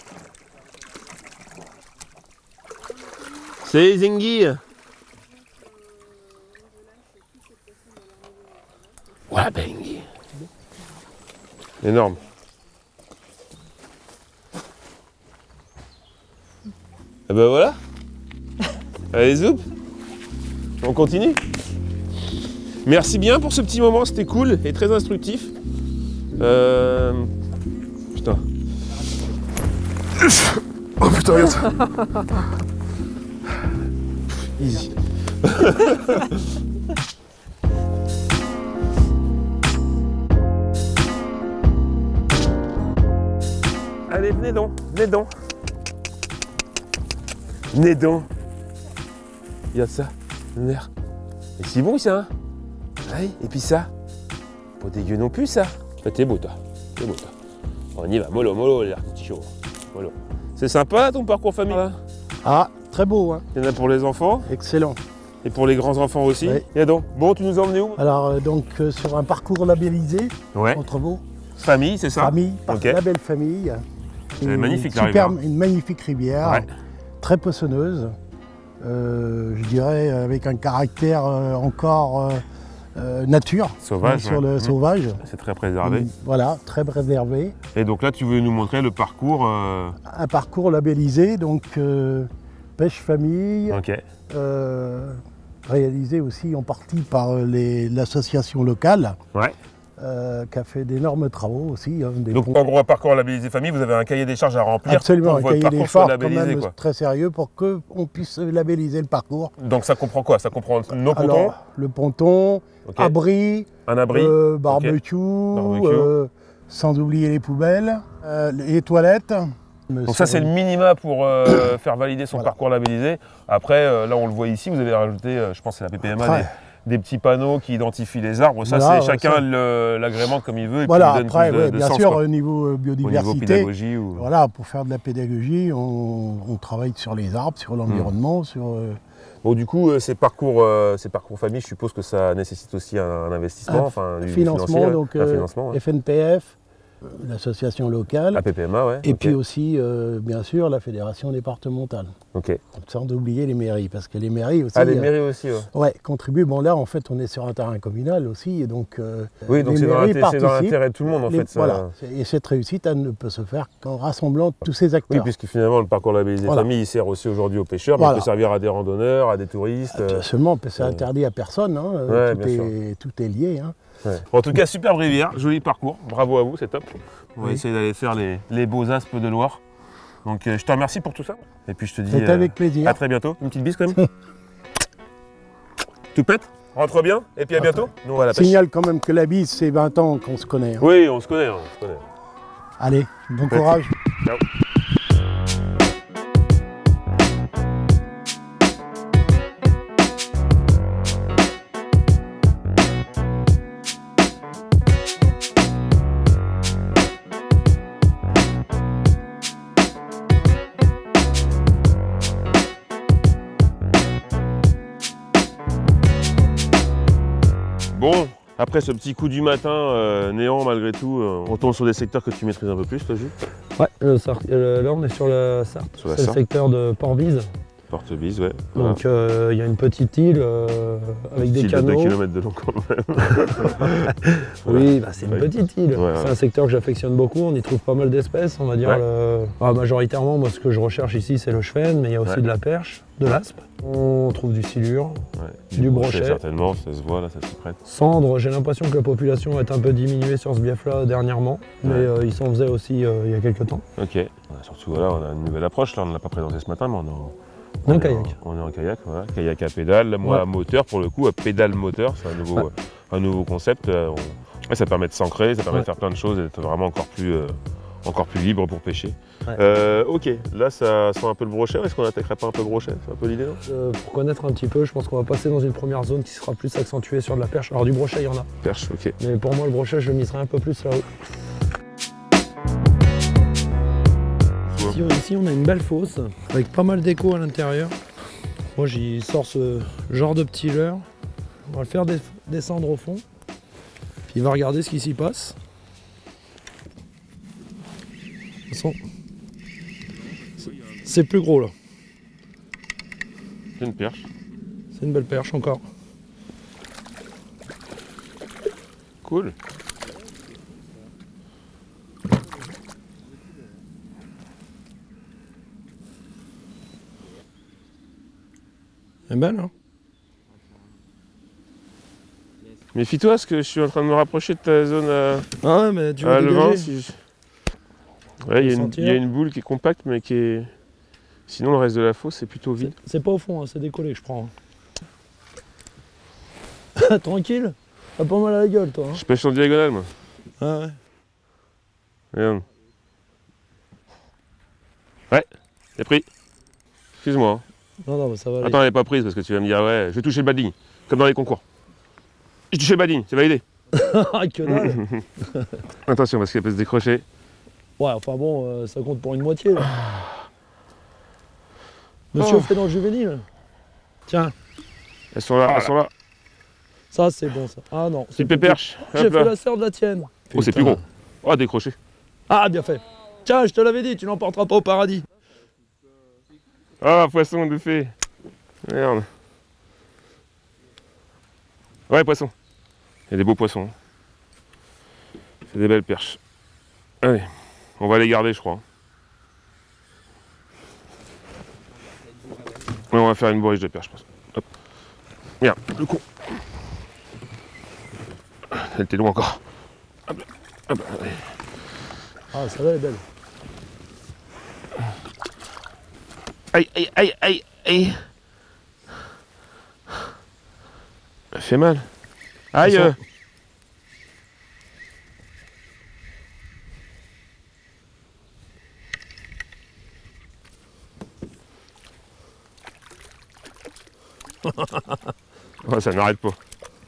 C'est Zingy. Voilà Bengi. Énorme. Et ben voilà. Allez zoup. On continue. Merci bien pour ce petit moment, c'était cool et très instructif. Euh... Putain. Oh putain, regarde ça. Easy. Allez, venez donc, venez donc. Venez donc. Regarde ça, l'air. Et c'est bon ça, hein? Ouais, et puis ça. Pas dégueu non plus ça. Ah, t'es beau toi, t'es beau toi. On y va, mollo, mollo les artichauts. Mollo. C'est sympa ton parcours famille là? Ah, très beau, hein. Il y en a pour les enfants. Excellent. Et pour les grands enfants aussi. Oui. Et donc, bon, tu nous as emmenés où? Alors, euh, donc, euh, sur un parcours labellisé, Ouais. entre vous, Famille, c'est ça? famille, par Ok. la belle famille. C'est Une magnifique, la superbe- rivière. Une magnifique rivière, Ouais. très poissonneuse. Euh, je dirais avec un caractère euh, encore euh, euh, nature, Sauvage, sur ouais. le Mmh. sauvage. C'est très préservé. Mm, Voilà, très préservé. Et donc là, tu veux nous montrer le parcours. euh, Un parcours labellisé, donc euh, pêche famille, Ok. euh, réalisé aussi en partie par les- l'association locale, Ouais. euh, qui a fait d'énormes travaux aussi. hein, des Donc ponts. en gros, un parcours labellisé famille, vous avez un cahier des charges à remplir Absolument, pour un que votre cahier des parcours soit charges quand labellisé. même Quoi. très sérieux pour qu'on puisse labelliser le parcours. Donc ça comprend quoi? Ça comprend nos pontons, Alors, le ponton, ok. abri, un abri, euh, barbecue, Barbecue. euh, sans oublier les poubelles, euh, les toilettes. donc ça c'est le minima pour euh, faire valider son Voilà. parcours labellisé. Après, euh, là on le voit ici, vous avez rajouté, euh, je pense que c'est la P P M A, Après. des, des petits panneaux qui identifient les arbres. Ça Voilà, c'est chacun ça. le- l'agrémente comme il veut et Voilà, puis il donne après, plus de, ouais, de bien sens, sûr, quoi. au niveau euh, Au niveau biodiversité, pédagogie ou... voilà, pour faire de la pédagogie, on, on travaille sur les arbres, sur l'environnement, sur... euh, Bon, du coup, euh, ces parcours, euh, ces parcours famille, je suppose que ça nécessite aussi un, un investissement, Un enfin du financement, financier, donc un euh, financement, ouais. F N P F, euh, l'association locale, La P P M A, ouais. et ok. puis aussi, euh, bien sûr, la fédération départementale. Ok. Sans oublier les mairies, parce que les mairies aussi... Ah, les euh, mairies aussi, ouais. ouais, contribuent. Bon, là, en fait, on est sur un terrain communal aussi, et donc... euh, Oui, donc les c'est dans mairies l'inté- c'est dans participent. l'intérêt de tout le monde, en Les- fait. ça. Voilà, C'est- et cette réussite, elle ne peut se faire qu'en rassemblant tous ces Oui, acteurs. puisque finalement, le parcours labellisé Voilà. famille, il sert aussi aujourd'hui aux pêcheurs, mais Voilà. il peut servir à des randonneurs, à des touristes. euh, Seulement, c'est euh, interdit à personne, hein, ouais, tout, bien est, tout est lié. Hein. Ouais. En tout cas, superbe rivière, joli parcours, bravo à vous, c'est top. On va Oui. essayer d'aller faire les, les beaux aspes de Loire. Donc euh, je te remercie pour tout ça. Et puis je te dis C'est avec plaisir. à très bientôt. Une petite bise quand même. Tout pète, rentre bien, et puis à bientôt. Nous on va à la pêche. Signale quand même que la bise, c'est vingt ans qu'on se connaît. hein. Oui, on se connaît, on se connaît. Allez, bon courage. Ciao. Bon, après ce petit coup du matin euh, néant malgré tout, euh, on tombe sur des secteurs que tu maîtrises un peu plus, toi, Jules. Ouais, le Sarthe- euh, là on est sur la Sarthe, Sur la c'est le Sarthe. secteur de Port-Bise. Porte-bise, ouais. Voilà. Donc euh, il y a une petite île euh, avec des Style de deux canaux. kilomètres de long quand même. Oui, bah, c'est une Ouais. petite île. Ouais, c'est ouais. un secteur que j'affectionne beaucoup, on y trouve pas mal d'espèces, on va dire. Ouais. le- Ah, majoritairement, moi ce que je recherche ici c'est le chevenne, mais il y a aussi Ouais. de la perche, de l'aspe. On trouve du silure, Ouais. du brochet. Certainement, ça se voit là, ça s'y prête. Cendre, j'ai l'impression que la population est un peu diminuée sur ce bief-là dernièrement, mais Ouais. euh, ils s'en faisaient aussi euh, il y a quelques temps. Ok. Ouais, surtout voilà, on a une nouvelle approche là, on ne l'a pas présenté ce matin, mais on est en, Un on est kayak. en- on est en kayak, voilà. Kayak à pédale, moi Ouais. à moteur pour le coup, à pédale moteur, c'est un nouveau, Ouais. un nouveau concept. euh, on- ouais, ça permet de s'ancrer, ça permet Ouais. de faire plein de choses et d'être vraiment encore plus, euh, encore plus libre pour pêcher. Ouais. Euh, ok, là ça sent un peu le brochet, est-ce qu'on n'attaquerait pas un peu le brochet? C'est un peu l'idée, non? Euh, pour connaître un petit peu, je pense qu'on va passer dans une première zone qui sera plus accentuée sur de la perche. Alors du brochet, il y en a, Perche, ok. mais pour moi le brochet, je le miserai un peu plus là-haut. Ici, ici, on a une belle fosse avec pas mal d'écho à l'intérieur. Moi j'y sors ce genre de petit leurre. On va le faire des- descendre au fond. Puis il va regarder ce qui s'y passe. De toute façon, c'est- c'est plus gros là. C'est une perche. C'est une belle perche encore. Cool. Elle est belle, hein? Méfie-toi, parce que je suis en train de me rapprocher de ta zone à, Ah ouais, mais tu vas à Levin. dégager. Si je- Ouais, il y, a une- sentir. il y a une boule qui est compacte, mais qui est. Sinon, le reste de la fosse, c'est plutôt vide. C'est pas au fond, hein, c'est décollé que je prends. Tranquille? T'as pas mal à la gueule, toi. Hein? Je pêche en diagonale, moi. Ah ouais. Regarde. Ouais, c'est pris. Excuse-moi. hein. Non, non, mais ça va aller. Attends, elle n'est pas prise parce que tu vas me dire, ouais, je vais toucher le bading. Comme dans les concours. J'ai touché le bading, c'est validé. Ah, que dalle. Attention, parce qu'elle peut se décrocher. Ouais, enfin bon, euh, ça compte pour une moitié, là. Monsieur Oh. fait dans le juvénile. Tiens, Elles sont là, elles sont là. ça c'est bon, ça. Ah non. c'est Petit plus péperche. petit. J'ai Hop fait là. la sœur de la tienne. Oh, c'est Putain. plus gros. Oh, décroché. Ah, bien fait. Tiens, je te l'avais dit, tu n'emporteras pas au paradis. Ah, poisson de fée. Merde. Ouais, poisson. Il y a des beaux poissons. C'est des belles perches. Allez, on va les garder, je crois. Ouais, on va faire une bourriche de perches, je pense. Hop. Merde, le con. Elle était loin encore. Hop là. Hop là, allez. Ah, celle-là elle est belle. Aïe, aïe, aïe, aïe, aïe. Ça fait mal. Aïe. Attention. Oh, ça n'arrête pas.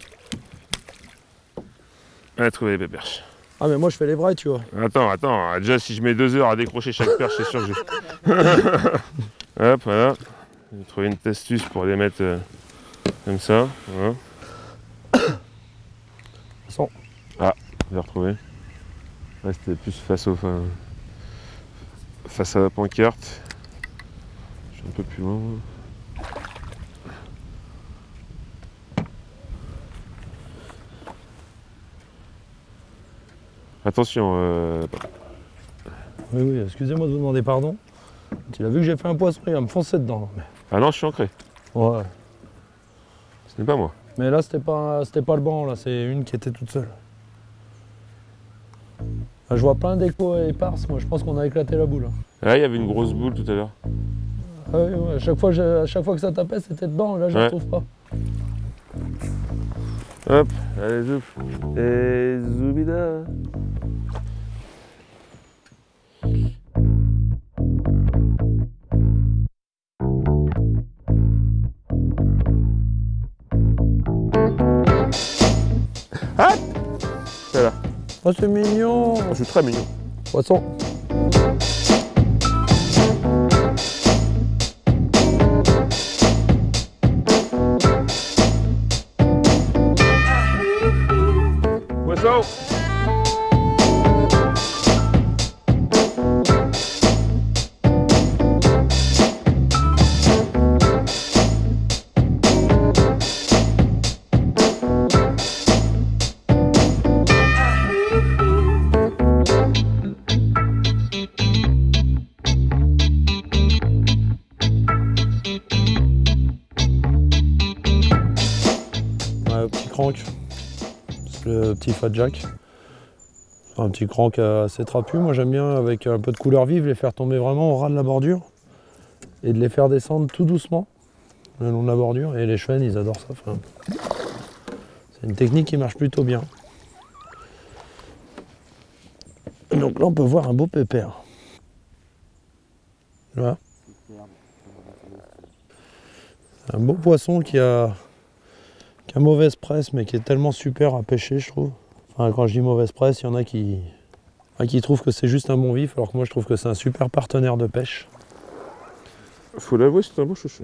On a trouvé les péperches. Ah, mais moi je fais les vrais, tu vois. Attends, attends, déjà si je mets deux heures à décrocher chaque perche, c'est sûr que je... Hop, voilà. J'ai trouvé une astuce pour les mettre euh, comme ça. Voilà. Attention. Ah, j'ai retrouvé. Ouais, c'était plus face au... Enfin, face à la pancarte. Je suis un peu plus loin. Attention, euh... Oui, oui, excusez-moi de vous demander pardon. Tu l'as vu que j'ai fait un poisson, il va me foncer dedans. Mais... ah non, je suis ancré. Ouais. Ce n'est pas moi. Mais là, c'était pas, c'était pas le banc, là, c'est une qui était toute seule. Là, je vois plein d'échos éparses, moi je pense qu'on a éclaté la boule. Ouais, il y avait une grosse boule tout à l'heure. Ah oui, ouais, à, chaque fois, à chaque fois que ça tapait, c'était dedans, là je ne Ouais. retrouve pas. Hop, allez, zouf. Et zoubida. Hop. C'est là. Oh, c'est mignon. Je suis très mignon. Poisson. Poisson. Ouais, le petit crank. C'est le petit fat jack. Un petit crank assez trapu. Moi j'aime bien avec un peu de couleur vive les faire tomber vraiment au ras de la bordure et de les faire descendre tout doucement le long de la bordure. Et les chevens ils adorent ça. Enfin, c'est une technique qui marche plutôt bien. Donc là on peut voir un beau pépère. Voilà. Un beau poisson qui a, qui a mauvaise presse mais qui est tellement super à pêcher je trouve. Enfin, quand je dis mauvaise presse, il y en a qui, qui trouvent que c'est juste un bon vif alors que moi je trouve que c'est un super partenaire de pêche. Faut l'avouer, c'est un beau chouchou.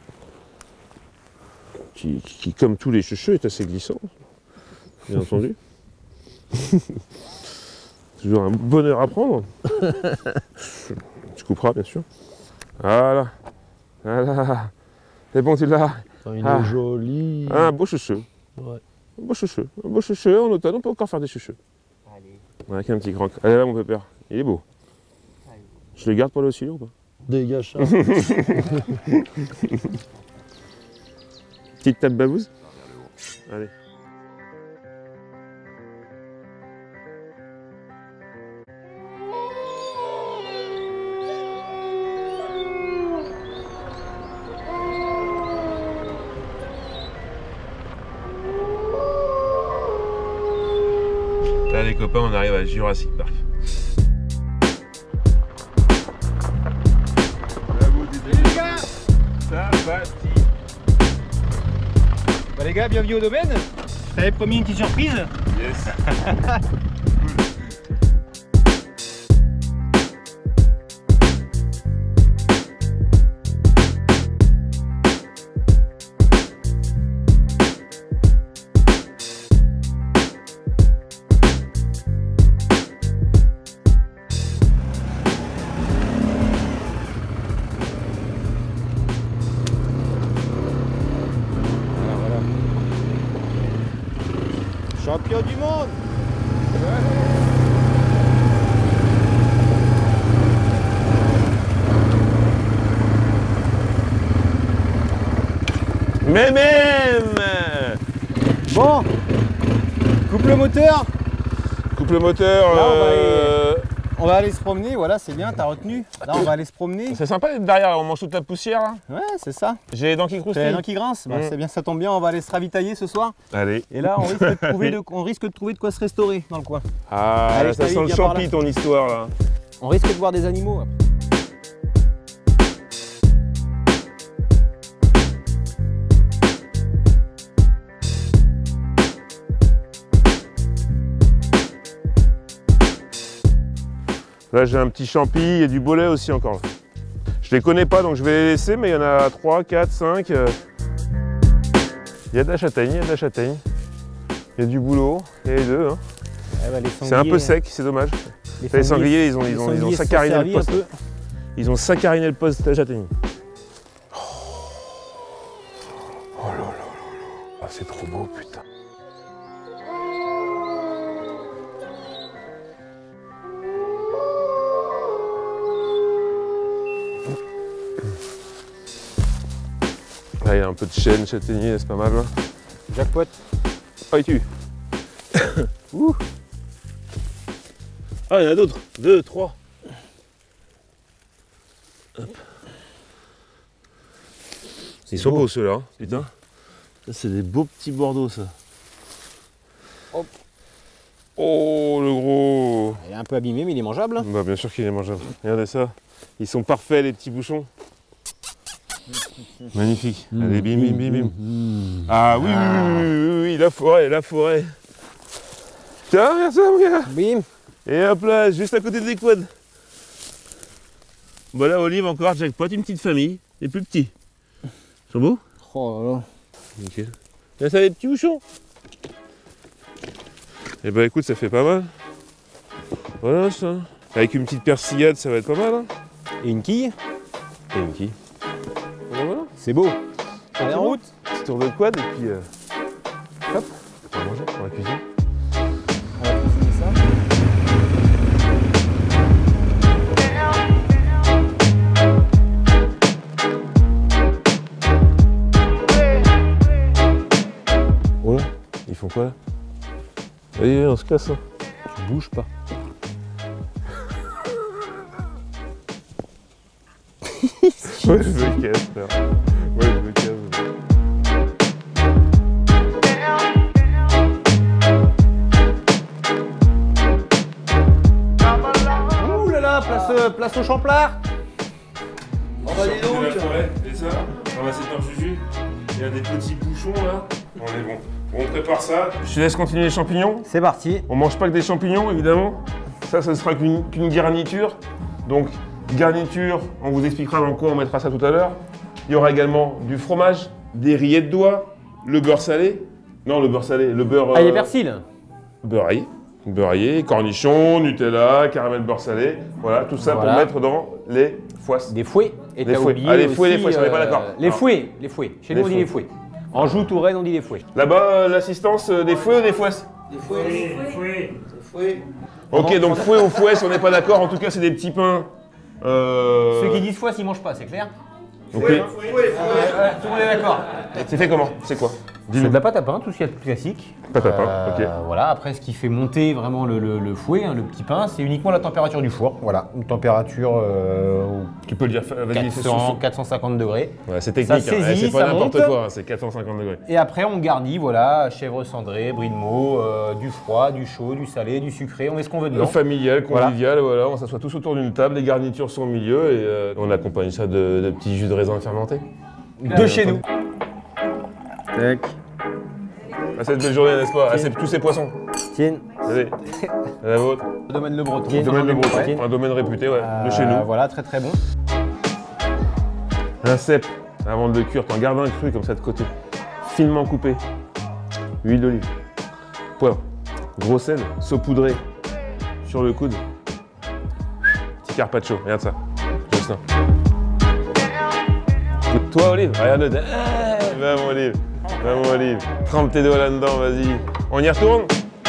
Qui, qui, comme tous les chouchous, est assez glissant. Bien entendu. Toujours un bonheur à prendre. Tu couperas, bien sûr. Voilà. Voilà. C'est bon, tu l'as. Il Ah. est joli. Ah, un beau chouchou. Ouais. Un beau chouchou. Un beau chouchou. En automne, on peut encore faire des chouchous. Allez. Avec un petit crank. Allez là, mon pépère. Il est beau. Allez. Je le garde pour le oscillon ou pas? Dégage ça. Petite tape bavouse. Allez. Là les copains, on arrive à Jurassic Park. Bravo les gars. Ça va. Bah les gars, bienvenue au domaine. Je t'avais promis une petite surprise. Yes. Champion du monde. Mais même. Bon, coupe le moteur. Coupe le moteur. Là, on va euh, On va aller se promener, voilà, c'est bien, t'as retenu. Là, on va aller se promener. C'est sympa d'être derrière, on mange toute la poussière là. Ouais, c'est ça. J'ai les dents qui C'est croustillent. les dents qui grincent. Bah, Mm. c'est bien, ça tombe bien, on va aller se ravitailler ce soir. Allez. Et là, on risque de trouver de, on risque de, trouver de quoi se restaurer dans le coin. Ah, Allez, là, je ça t'invite, sent le viens par champi là. ton histoire là. On risque de voir des animaux. après. Là j'ai un petit champi et du bolet aussi encore. Là. Je les connais pas donc je vais les laisser, mais il y en a trois, quatre, cinq. euh. Il y a de la châtaigne, il y a de la châtaigne. Il y a du boulot, il y a les deux. Hein. Eh ben, les C'est un peu sangliers- sec, c'est dommage. Les, Les sangliers, ils ont, les ils ont, ils ont sangliers se sont saccariné le servis un poste. peu. Ils ont saccariné le poste de la châtaigne. Oh là là là là. Ah, c'est trop beau, putain. Là, il y a un peu de chêne, châtaignier, c'est pas mal. Là. Jackpot. Oh, il tue. Ouh. Ah, il y en a d'autres. Deux, trois. Hop. Ils sont beaux ceux-là, hein, putain. Ça, c'est des beaux petits Bordeaux, ça. Hop. Oh, le gros. Il est un peu abîmé, mais il est mangeable. Hein. Bah, bien sûr qu'il est mangeable. Regardez ça. Ils sont parfaits, les petits bouchons. Magnifique. Mmh. Allez, bim, bim, bim, bim. Mmh. Ah oui, ah. Oui, oui, oui, oui, la forêt, la forêt. Tiens, regarde ça, mon gars. Bim. Et hop là, juste à côté des quads. Voilà, Olive, encore jackpot, une petite famille, les plus petits. Ils sont beaux? Oh là là. Ok. Là, ça a des petits bouchons. Et bah écoute, ça fait pas mal. Voilà ça. Avec une petite persillade, ça va être pas mal. Hein. Et une quille. Et une quille. Voilà, voilà. C'est beau. Allez, en route. Petit tour de quad et puis euh... hop, on va manger dans la cuisine. On va cuisiner ça. Oh là, ils font quoi là? Allez, on se casse. Hein. Tu bouges pas. Ouais, je me casse, frère. Ouais, je me casse. Ouh là là, place, euh, place au Champlard. Oh bah dis donc. La forêt, et ça, ramasser par Juju. Il y a des petits bouchons là. On est bon. On prépare ça. Je te laisse continuer les champignons. C'est parti. On mange pas que des champignons, évidemment. Ça, ce sera qu'une qu'une garniture. Donc, garniture, on vous expliquera dans quoi on mettra ça tout à l'heure. Il y aura également du fromage, des rillettes d'oie, le beurre salé. Non, le beurre salé, le beurre... Ah, il y a persil. Beurre rayé. Beurre rayé, cornichons, Nutella, caramel beurre salé. Voilà, tout ça Voilà. pour mettre dans les foisses. Des fouets. Et Les t'as fouets. oublié Ah, les aussi, fouets, les fouets, on n'est pas d'accord. Les Alors. fouets, les fouets. Chez nous, Les on dit les fouets. En joue Touraine, on dit les fouets. Là-bas, euh, l'assistance, euh, des fouets ou des foisses? Des fouets, des fouets, des fouets. Ok, donc fouet ou fouet, si on n'est pas d'accord, en tout cas, c'est des petits pains. Euh... Ceux qui disent fouet, ils mangent pas, c'est clair? Ok. Fouet, fouet, fouet. Ouais, tout le monde est d'accord. C'est fait comment? C'est quoi? C'est de la pâte à pain, tout ce qu'il y a de plus classique. Pâte à pain, Euh, ok. Voilà, après ce qui fait monter vraiment le, le- le fouet, hein, le petit pain, c'est uniquement la température du four. Voilà, une température euh, Tu peux le dire, vas-y, fais quatre cents, son- quatre cent cinquante degrés. Ouais, c'est technique, Ça hein. saisit, c'est pas ça n'importe monte. quoi, hein, c'est quatre cent cinquante degrés. Et après, on garnit, voilà, chèvre cendrée, brie de meaux, euh, du froid, du chaud, du salé, du sucré, on met ce qu'on veut dedans. Familial, Voilà. convivial, voilà. On s'assoit tous autour d'une table, les garnitures sont au milieu et euh, on accompagne ça de, de petits jus de raisin fermentés. De chez nous. Tac. À cette belle journée, n'est-ce pas? À ces- tous ces poissons. Tiens. Allez, à la vôtre. Domaine Le Breton. Un domaine, de Breton. Breton, un domaine réputé, ouais, de Euh, chez nous. Voilà, très très bon. Un cèpe, avant de le cuire, t'en gardes un cru comme ça de côté. Finement coupé. Huile d'olive. Poivre. Gros sel, saupoudré. Sur le coude. Petit carpaccio, regarde ça. Juste là. Toi, Olive, regarde-le. Ah, va, mon Olive. Va, mon Olive. Trempe tes doigts là-dedans, vas-y. On y retourne?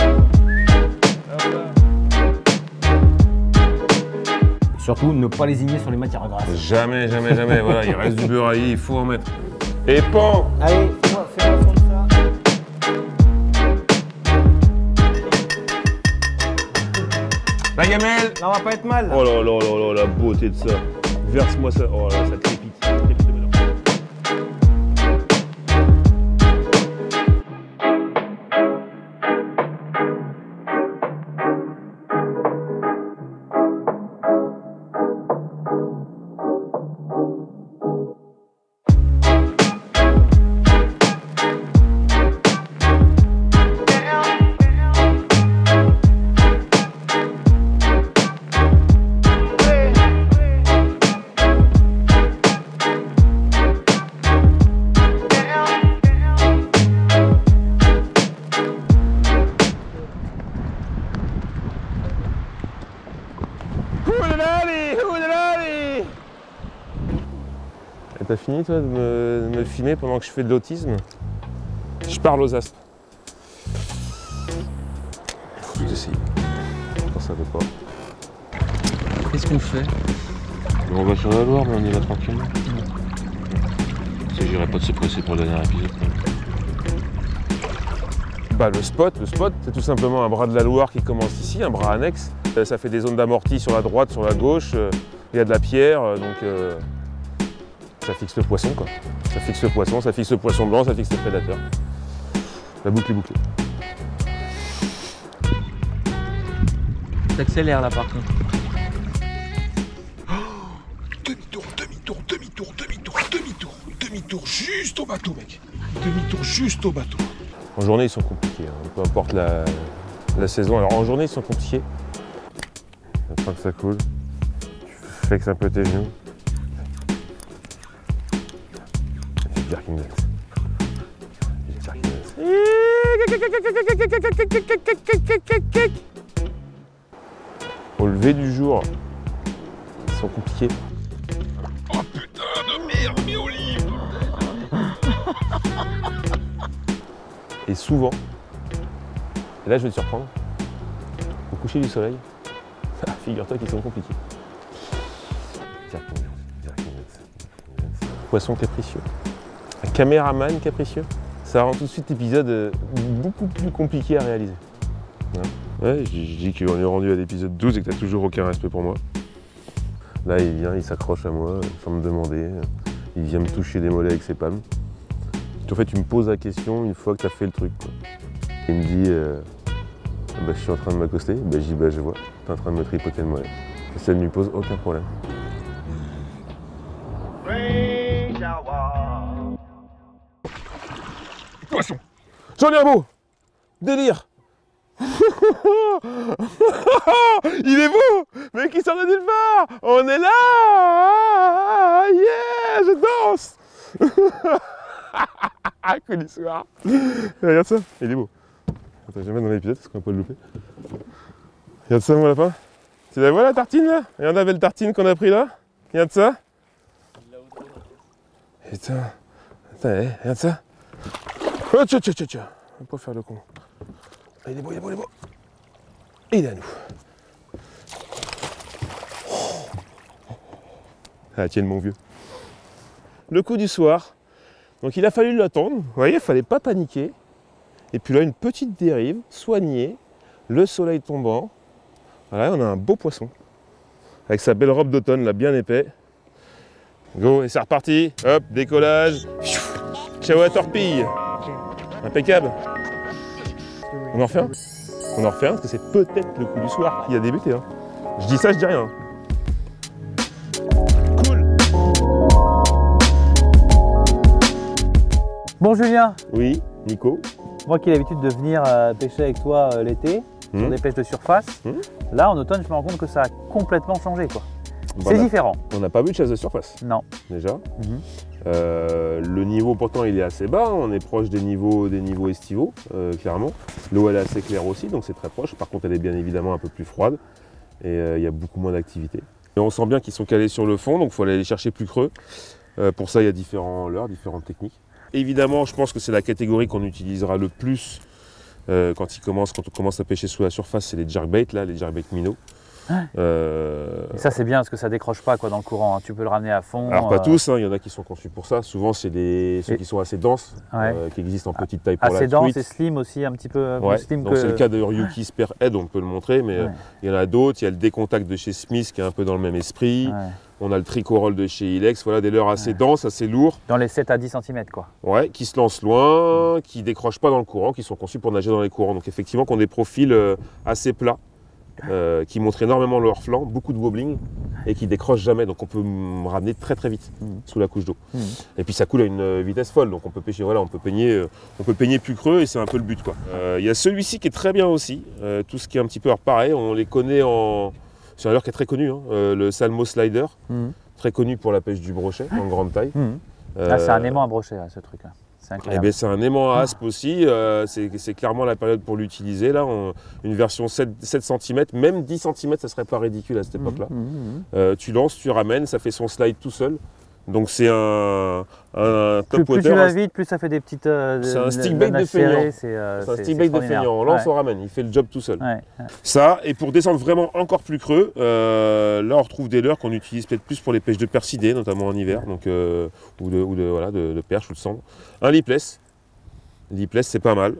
Surtout, ne pas lésigner sur les matières grasses. Jamais, jamais, jamais. Voilà, il reste du beurre à y, il faut en mettre. Et pan! Allez, fais-moi fais-moi fondre ça. La gamelle! Là, on va pas être mal. Oh là là là là, la beauté de ça. Verse-moi ça. Oh là là, ça crépite. Ça crépite de bonheur. Et t'as fini toi de me, de me filmer pendant que je fais de l'autisme? Je parle aux astres. Faut que j'essaye. Quand ça veut pas. Qu'est-ce qu'on fait? On va sur la Loire, mais on y va tranquillement. Il s'agirait pas de se presser pour le dernier épisode. Bah, le spot, le spot, c'est tout simplement un bras de la Loire qui commence ici, un bras annexe. Euh, ça fait des zones d'amorti sur la droite, sur la gauche. Euh, il y a de la pierre, euh, donc euh, ça fixe le poisson, quoi. Ça fixe le poisson, ça fixe le poisson blanc, ça fixe le prédateur. La boucle est bouclée. T'accélères là par contre. Demi-tour, demi-tour, demi-tour, demi-tour, demi-tour, demi-tour, juste au bateau, mec. Demi-tour, juste au bateau. En journée, ils sont compliqués, hein. Peu importe la, la saison. Alors en journée, ils sont compliqués. Attends que ça coule. Tu flexes un peu tes genoux. J'espère qu'il me laisse. J'espère qu'il me laisse. Au lever du jour, ils sont compliqués. Oh putain de merde, mais Olive. Et souvent, et là je vais te surprendre, au coucher du soleil, figure-toi qu'ils sont compliqués. Poisson capricieux. Un caméraman capricieux. Ça rend tout de suite l'épisode beaucoup plus compliqué à réaliser. Ouais, je dis qu'on est rendu à l'épisode douze et que tu n'as toujours aucun respect pour moi. Là, il vient, il s'accroche à moi, sans me demander. Il vient me toucher des mollets avec ses palmes. En fait, tu me poses la question une fois que tu as fait le truc, quoi. Il me dit euh, bah, je suis en train de m'accoster. Bah, je dis bah, je vois, tu es en train de me tripoter le mollet. Et ça ne lui pose aucun problème. Poisson. J'en ai un beau. Délire. Il est beau, mais qui sort de nulle part. On est là. Yeah, je danse. Coup du soir. Regarde ça, il est beau. Attends, je vais mettre dans l'épisode parce qu'on va pas le louper. Regarde ça, mon lapin. Tu la vois la tartine là? Regarde la belle tartine qu'on a pris là. Regarde ça. Putain. Attends, hey, regarde ça. Oh, tcha, tcha, tcha, tcha. On va pas faire le con. Il est beau, il est beau, il est beau. Et il est à nous. Ah, tiens, mon vieux. Le coup du soir. Donc il a fallu l'attendre. Vous voyez, il fallait pas paniquer. Et puis là, une petite dérive, soignée, le soleil tombant. Voilà, on a un beau poisson. Avec sa belle robe d'automne, là, bien épais. Go, et c'est reparti. Hop, décollage. Ciao à torpille. Impeccable. On en refait un? On en refait un parce que c'est peut-être le coup du soir qui a débuté. Hein. Je dis ça, je dis rien. Cool. Bon Julien. Oui, Nico. Moi qui ai l'habitude de venir euh, pêcher avec toi euh, l'été, mmh. sur des pêches de surface, mmh. là en automne je me rends compte que ça a complètement changé, quoi. C'est différent. On n'a pas vu de chasse de surface. Non. Déjà. Mmh. Euh, le niveau pourtant il est assez bas, on est proche des niveaux, des niveaux estivaux, euh, clairement. L'eau elle est assez claire aussi, donc c'est très proche. Par contre elle est bien évidemment un peu plus froide et euh, il y a beaucoup moins d'activité. Et on sent bien qu'ils sont calés sur le fond, donc il faut aller les chercher plus creux. Euh, pour ça il y a différents leurres, différentes techniques. Évidemment je pense que c'est la catégorie qu'on utilisera le plus euh, quand, il commence, quand on commence à pêcher sous la surface, c'est les jerkbait, là, les jerkbait minnows. Ouais. Euh... Et ça c'est bien parce que ça décroche pas quoi dans le courant, hein. Tu peux le ramener à fond. Alors pas euh... tous, hein. Il y en a qui sont conçus pour ça. Souvent c'est des... ceux et... qui sont assez denses, ouais. euh, qui existent en petite taille pour assez la truite. dense et slim aussi, un petit peu ouais. plus slim donc que... c'est le cas de Ryuki Spearhead, on peut le montrer, mais ouais. euh, il y en a d'autres. Il y a le décontact de chez Smith qui est un peu dans le même esprit. Ouais. On a le tricorol de chez Ilex, voilà des leurres assez ouais. denses, assez lourds. Dans les sept à dix centimètres quoi. Ouais, qui se lancent loin, mmh. qui ne décrochent pas dans le courant, qui sont conçus pour nager dans les courants. Donc effectivement qui ont des profils euh, assez plats. Euh, qui montrent énormément leur flanc, beaucoup de wobbling et qui décrochent jamais, donc on peut ramener très très vite mmh. sous la couche d'eau. Mmh. Et puis ça coule à une vitesse folle, donc on peut pêcher, voilà, on peut peigner, euh, on peut peigner plus creux et c'est un peu le but quoi. Il euh, y a celui-ci qui est très bien aussi, euh, tout ce qui est un petit peu alors pareil, on les connaît en, c'est un leurre qui est très connu, hein, euh, le Salmo Slider, mmh. très connu pour la pêche du brochet en grande taille. Mmh. Euh, ah, c'est un aimant à brochet là, ce truc là. C'est eh c'est un aimant à aspe aussi, euh, c'est clairement la période pour l'utiliser. Là, on, une version sept centimètres, même dix centimètres, ça serait pas ridicule à cette époque-là. Mmh, mmh. euh, tu lances, tu ramènes, ça fait son slide tout seul. Donc c'est un, un top plus, water. Plus tu vas vite, plus ça fait des petites. Euh, c'est un stickbait de feignant. C'est euh, un stickbait de feignant. On lance, ouais. on ramène, il fait le job tout seul. Ouais, ouais. Ça, et pour descendre vraiment encore plus creux, euh, là on retrouve des leurres qu'on utilise peut-être plus pour les pêches de percidés, notamment en hiver, donc, euh, ou, de, ou de, voilà, de, de perche ou de cendre. Un lipless. Lipless c'est pas mal.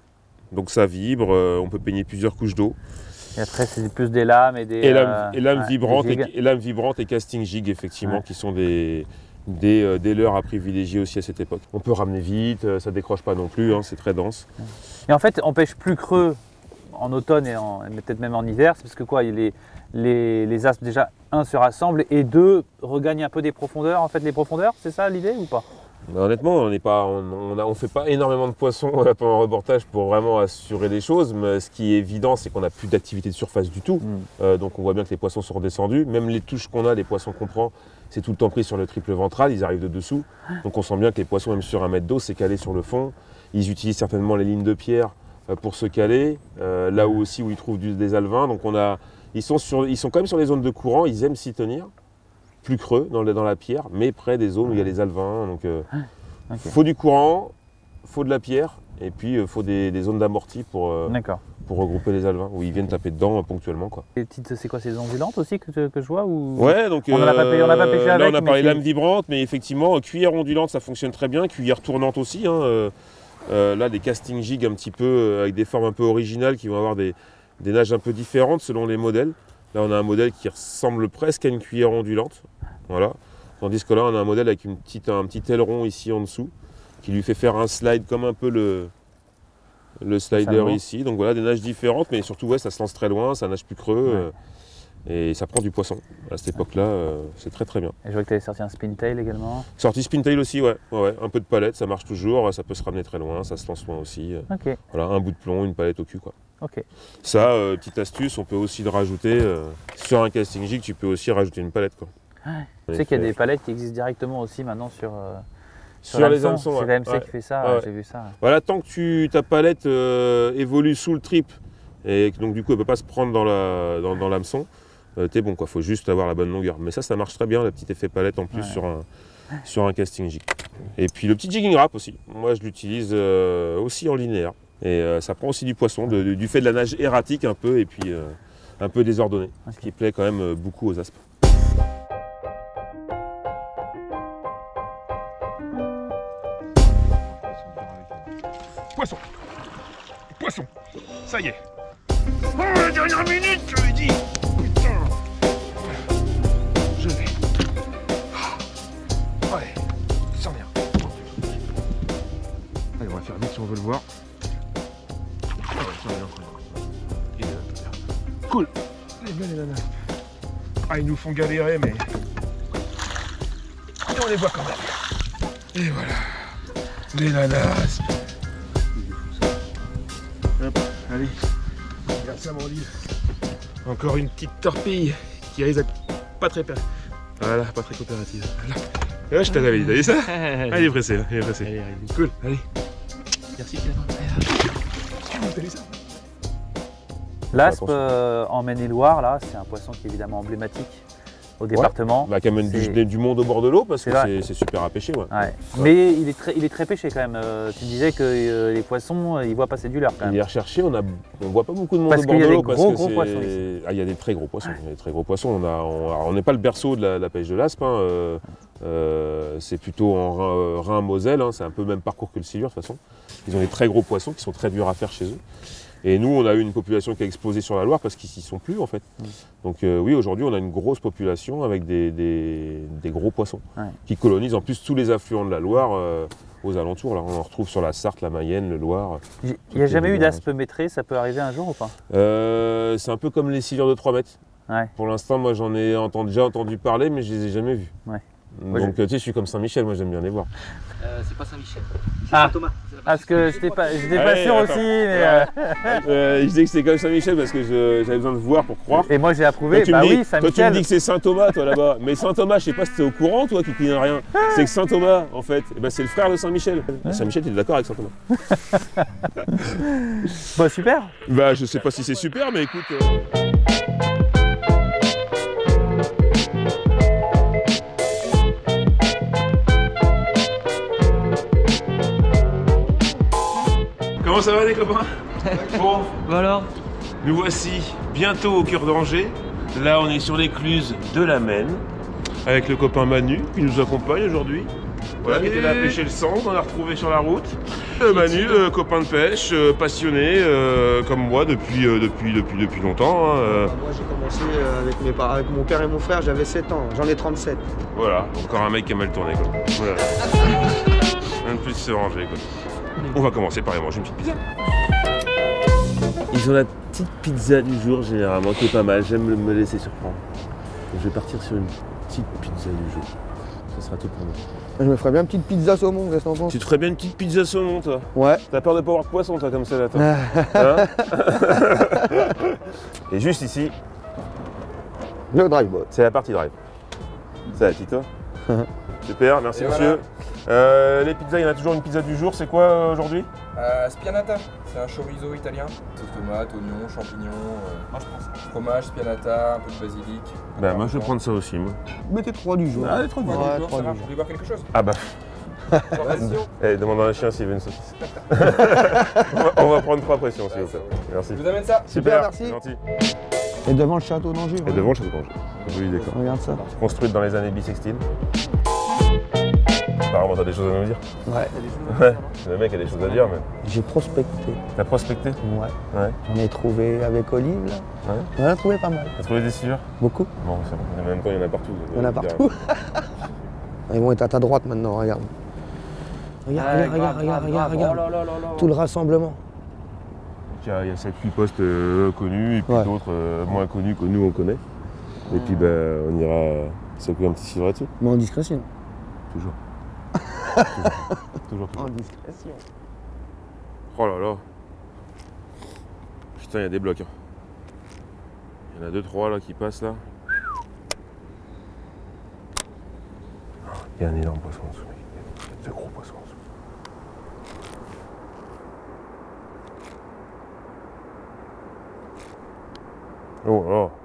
donc ça vibre, euh, on peut peigner plusieurs couches d'eau. Et après, c'est plus des lames et des. Et lames, euh, et lames ouais, vibrantes, des et, et lames vibrantes et casting jig, effectivement, Ouais. qui sont des, des, euh, des leurres à privilégier aussi à cette époque. On peut ramener vite, euh, ça décroche pas non plus, hein, c'est très dense. Et en fait, on pêche plus creux en automne et, en- et peut-être même en hiver, c'est parce que quoi, les, les, les asps, déjà, un, se rassemblent et deux, regagnent un peu des profondeurs. En fait, les profondeurs, c'est ça l'idée ou pas? Mais honnêtement, on n'est pas, on, on, a- on fait pas énormément de poissons euh, pendant le reportage pour vraiment assurer les choses, mais ce qui est évident, c'est qu'on n'a plus d'activité de surface du tout. Mm. Euh, donc on voit bien que les poissons sont redescendus. Même les touches qu'on a, les poissons qu'on prend, c'est tout le temps pris sur le triple ventral, ils arrivent de dessous. Donc on sent bien que les poissons, même sur un mètre d'eau, c'est calé sur le fond. Ils utilisent certainement les lignes de pierre euh, pour se caler, euh, là où aussi où ils trouvent du- des alevins. Donc on a, ils, sont sur, ils sont quand même sur les zones de courant, ils aiment s'y tenir. Plus creux dans, le- dans la pierre, mais près des zones où il y a les alevins. Donc il Ok. faut du courant, faut de la pierre, et puis il faut des, des zones d'amorti pour, euh, D'accord. pour regrouper les alevins, où ils viennent taper dedans euh, ponctuellement. Quoi. Les petites, c'est quoi, ces ondulantes aussi que, tu- que je vois ou... Ouais, donc On en a pas pêché- on a pas pêché là, avec, on a mais parlé c'est- lame vibrante, mais effectivement, cuillère ondulante, ça fonctionne très bien. Cuillère tournante aussi. Hein, euh, euh, là, des casting jigs un petit peu euh, avec des formes un peu originales qui vont avoir des, des nages un peu différentes selon les modèles. Là, on a un modèle qui ressemble presque à une cuillère ondulante. Voilà. Tandis que là, on a un modèle avec une petite, un petit aileron ici en dessous qui lui fait faire un slide comme un peu le, le slider Salmon. ici. Donc voilà, des nages différentes, mais surtout, ouais, ça se lance très loin, ça nage plus creux. euh, et ça prend du poisson. À cette époque-là, euh, c'est très très bien. Et je vois que tu avais sorti un spintail également. Sorti spintail aussi, ouais. ouais, ouais. Un peu de palette, ça marche toujours, ça peut se ramener très loin, ça se lance loin aussi. Ok, Voilà, un bout de plomb, une palette au cul, quoi. ok. Ça, euh, petite astuce, on peut aussi le rajouter. euh, sur un casting jig, tu peux aussi rajouter une palette, quoi. Tu sais qu'il y a des palettes qui existent directement aussi maintenant sur, euh, Sur les l'hameçon. hameçons, C'est ouais. la M C Ouais. qui fait ça, Ouais, ouais. j'ai vu ça. Voilà, tant que tu, ta palette euh, évolue sous le trip et que donc du coup elle ne peut pas se prendre dans la dans, dans l'hameçon, euh, t'es bon quoi, faut juste avoir la bonne longueur. Mais ça, ça marche très bien, le petit effet palette en plus Ouais. sur, un, sur un casting jig. Et puis le petit jigging wrap aussi, moi je l'utilise euh, aussi en linéaire. Et euh, ça prend aussi du poisson, de- de- du fait de la nage erratique un peu et puis euh, un peu désordonnée, ce qui plaît quand même euh, beaucoup aux aspes. Poisson. Poisson. Ça y est. Oh, la dernière minute, je lui dis. Putain. Je l'ai. Oh. Allez, sens bien. Allez, on va faire vite si on veut le voir. Ah ouais, sens bien. Il est là, tout bien. Cool. Les bien les nanas. Ah, ils nous font galérer, mais... Et on les voit quand même. Et voilà. Les nanas. Hop, allez. Regarde ça, mon livre. Encore une petite torpille qui risque d'être pas très... per- Voilà, pas très coopérative. Voilà. Et là, je t'en avais dit, t'as vu ça? Ah, il est pressé, là, il est pressé. Allez, allez. Cool, allez. Merci Clément. T'as vu ça? L'aspe Attention. euh, en Maine-et-Loire, là, c'est un poisson qui est évidemment emblématique au département. Bah, qui amène du, C'est- du monde au bord de l'eau parce que C'est vrai. c'est c'est super à pêcher. Ouais. Ouais. Mais il est, très, il est très pêché quand même. Euh, tu disais que euh, les poissons, euh, ils voient passer du leurre quand Il même. est recherché, on a, on voit pas beaucoup de monde Parce au bord qu'il y a de des l'eau parce gros, que gros c'est- poissons ici. Ah, il y a des très gros poissons. Il y a des très gros poissons. On a, on alors, on n'est pas le berceau de la, la pêche de l'aspe. Hein, euh, euh, c'est plutôt en Rhin- euh, Rhin-Moselle. Hein, c'est un peu le même parcours que le silure de toute façon. Ils ont des très gros poissons qui sont très durs à faire chez eux. Et nous, on a eu une population qui a explosé sur la Loire parce qu'ils s'y sont plus en fait. Mm. Donc euh, oui, aujourd'hui, on a une grosse population avec des, des- des gros poissons Ouais. qui colonisent en plus tous les affluents de la Loire euh, aux alentours. Là, on en retrouve sur la Sarthe, la Mayenne, le Loire. Il n'y a jamais eu les d'aspe métrée, ça peut arriver un jour ou pas? Euh, c'est un peu comme les silures de trois mètres. Ouais. Pour l'instant, moi, j'en ai entendu, déjà entendu parler, mais je les ai jamais vus. Ouais. Donc, Moi, euh, tu sais, je suis comme Saint-Michel, moi, j'aime bien les voir. Euh, c'est pas Saint-Michel. C'est Ah. Saint-Thomas. C'est la Parce que j'étais pas, j'étais pas Ouais, sûr attends. aussi, mais. euh, Euh, je disais que c'était comme Saint-Michel parce que je- j'avais besoin de voir pour croire. Et moi j'ai approuvé, Toi, tu bah me dis, oui, toi, tu me Saint-Michel. dis que c'est Saint-Thomas, toi, là-bas. Mais Saint-Thomas, je sais pas si t'es au courant, toi, qui connais rien. C'est que Saint-Thomas, en fait, eh ben, c'est le frère de Saint-Michel. Saint-Michel, t'es d'accord avec Saint-Thomas? Bah super. Bah, je sais pas si c'est super, mais écoute. euh, Comment ça va les copains? Bon, Bah alors nous voici bientôt au cœur d'Angers. Là, on est sur l'écluse de la Maine avec le copain Manu qui nous accompagne aujourd'hui. Voilà, qui était là à pêcher le sang, on l'a retrouvé sur la route. Euh, Manu, euh, copain de pêche, euh, passionné euh, comme moi depuis, euh, depuis, depuis, depuis longtemps. Hein, euh. Moi j'ai commencé euh, avec, mes parents, avec mon père et mon frère, j'avais sept ans, j'en ai trente-sept. Voilà, encore un mec qui a mal tourné quoi. Voilà. Un de plus se ranger quoi. On va commencer par y manger une petite pizza. Ils ont la petite pizza du jour généralement qui est pas mal, j'aime me laisser surprendre. Donc, je vais partir sur une petite pizza du jour. Ça sera tout pour nous. Je me ferais bien une petite pizza saumon, qu'est-ce que t'en penses? Tu te ferais bien une petite pizza saumon toi? Ouais. T'as peur de pas avoir de poisson toi comme ça là toi hein? Et juste ici, le drive bot. C'est la partie drive. Ça va Tito? Super, merci et monsieur. Voilà. Euh, les pizzas, il y en a toujours une pizza du jour, c'est quoi euh, aujourd'hui? euh, Spianata, c'est un chorizo italien. Sauce tomate, oignons, champignons, euh, moi je prends ça. Fromage, spianata, un peu de basilic. Bah moi je vais prendre ça aussi moi. Mettez trois du jour. Ah les trois du jour, ouais, jour ça marche, vous voulez boire quelque chose? Ah bah. Eh, demande à un chien s'il veut une saucisse. on, va, on va prendre trois pressions s'il vous plaît. Merci. Je vous amène ça. Super, merci. Gentil. Et devant le château d'Angers. Et devant le château d'Angers. Joli décor. Regarde ça. Construite dans les années bissextiles. Apparemment t'as des choses à nous dire. Ouais. Ouais. Le mec a des choses à dire mais. J'ai prospecté. T'as prospecté? Ouais. Ouais. J'en ai trouvé avec Olive là. Ouais. J'en ai trouvé pas mal. T'as trouvé des sciures? Beaucoup. Bon c'est bon. En même temps il y en a partout. Il y en a partout. Ils vont être à ta droite maintenant, regarde. Regarde, Ah, regarde, grave, regarde, grave, regarde, grave. regarde. Oh là là là là. Tout le rassemblement. Il y a, il y a sept huit postes euh, connus et puis Ouais. d'autres euh, moins connus que nous on connaît. Et puis bah, on ira secouer un petit cire là-dessus. Mais en discrétion. Toujours. toujours. Toujours, toujours. En discrétion. Oh là là. Putain, il y a des blocs. Hein. Il y en a deux trois là qui passent là. Il y a un énorme poisson en dessous, mec. Il y a de gros poissons en dessous. Oh là là.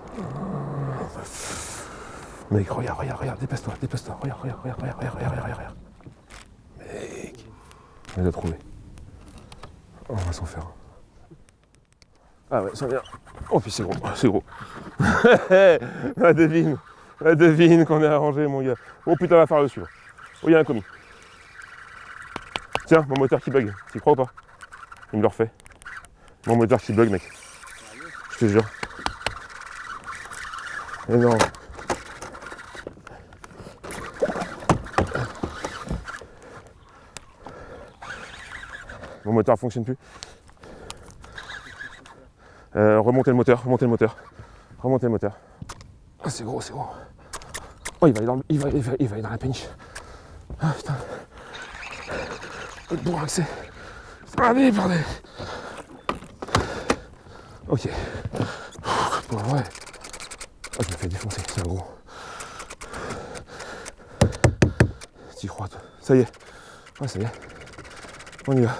Mec, regarde, regarde, regarde, dépêche-toi, dépêche-toi, regarde, regarde, regarde, regarde, regarde, regarde, regarde, regarde. Mec, on les a trouvés. On va s'en faire. Ah ouais, ça vient. Oh puis c'est gros, c'est gros. La devine, la devine qu'on est arrangé mon gars. Oh putain, va faire le suivre. Oh, il y a un commis. Tiens, mon moteur qui bug, tu crois ou pas? Il me le refait. Mon moteur qui bug, mec. Je te jure. Énorme. Mon moteur ne fonctionne plus. Euh, remontez le moteur, remontez le moteur. Remontez le moteur. Oh, c'est gros, c'est gros. Oh, il va aller dans, le, il va, il va, il va aller dans la péniche. Ah putain. Le bon accès. Allez, bordel. Ok. Bon, ouais. Oh, je me fais défoncer, c'est un gros. T'y crois, toi. Ça y est. Ouais, ça y est. On y va.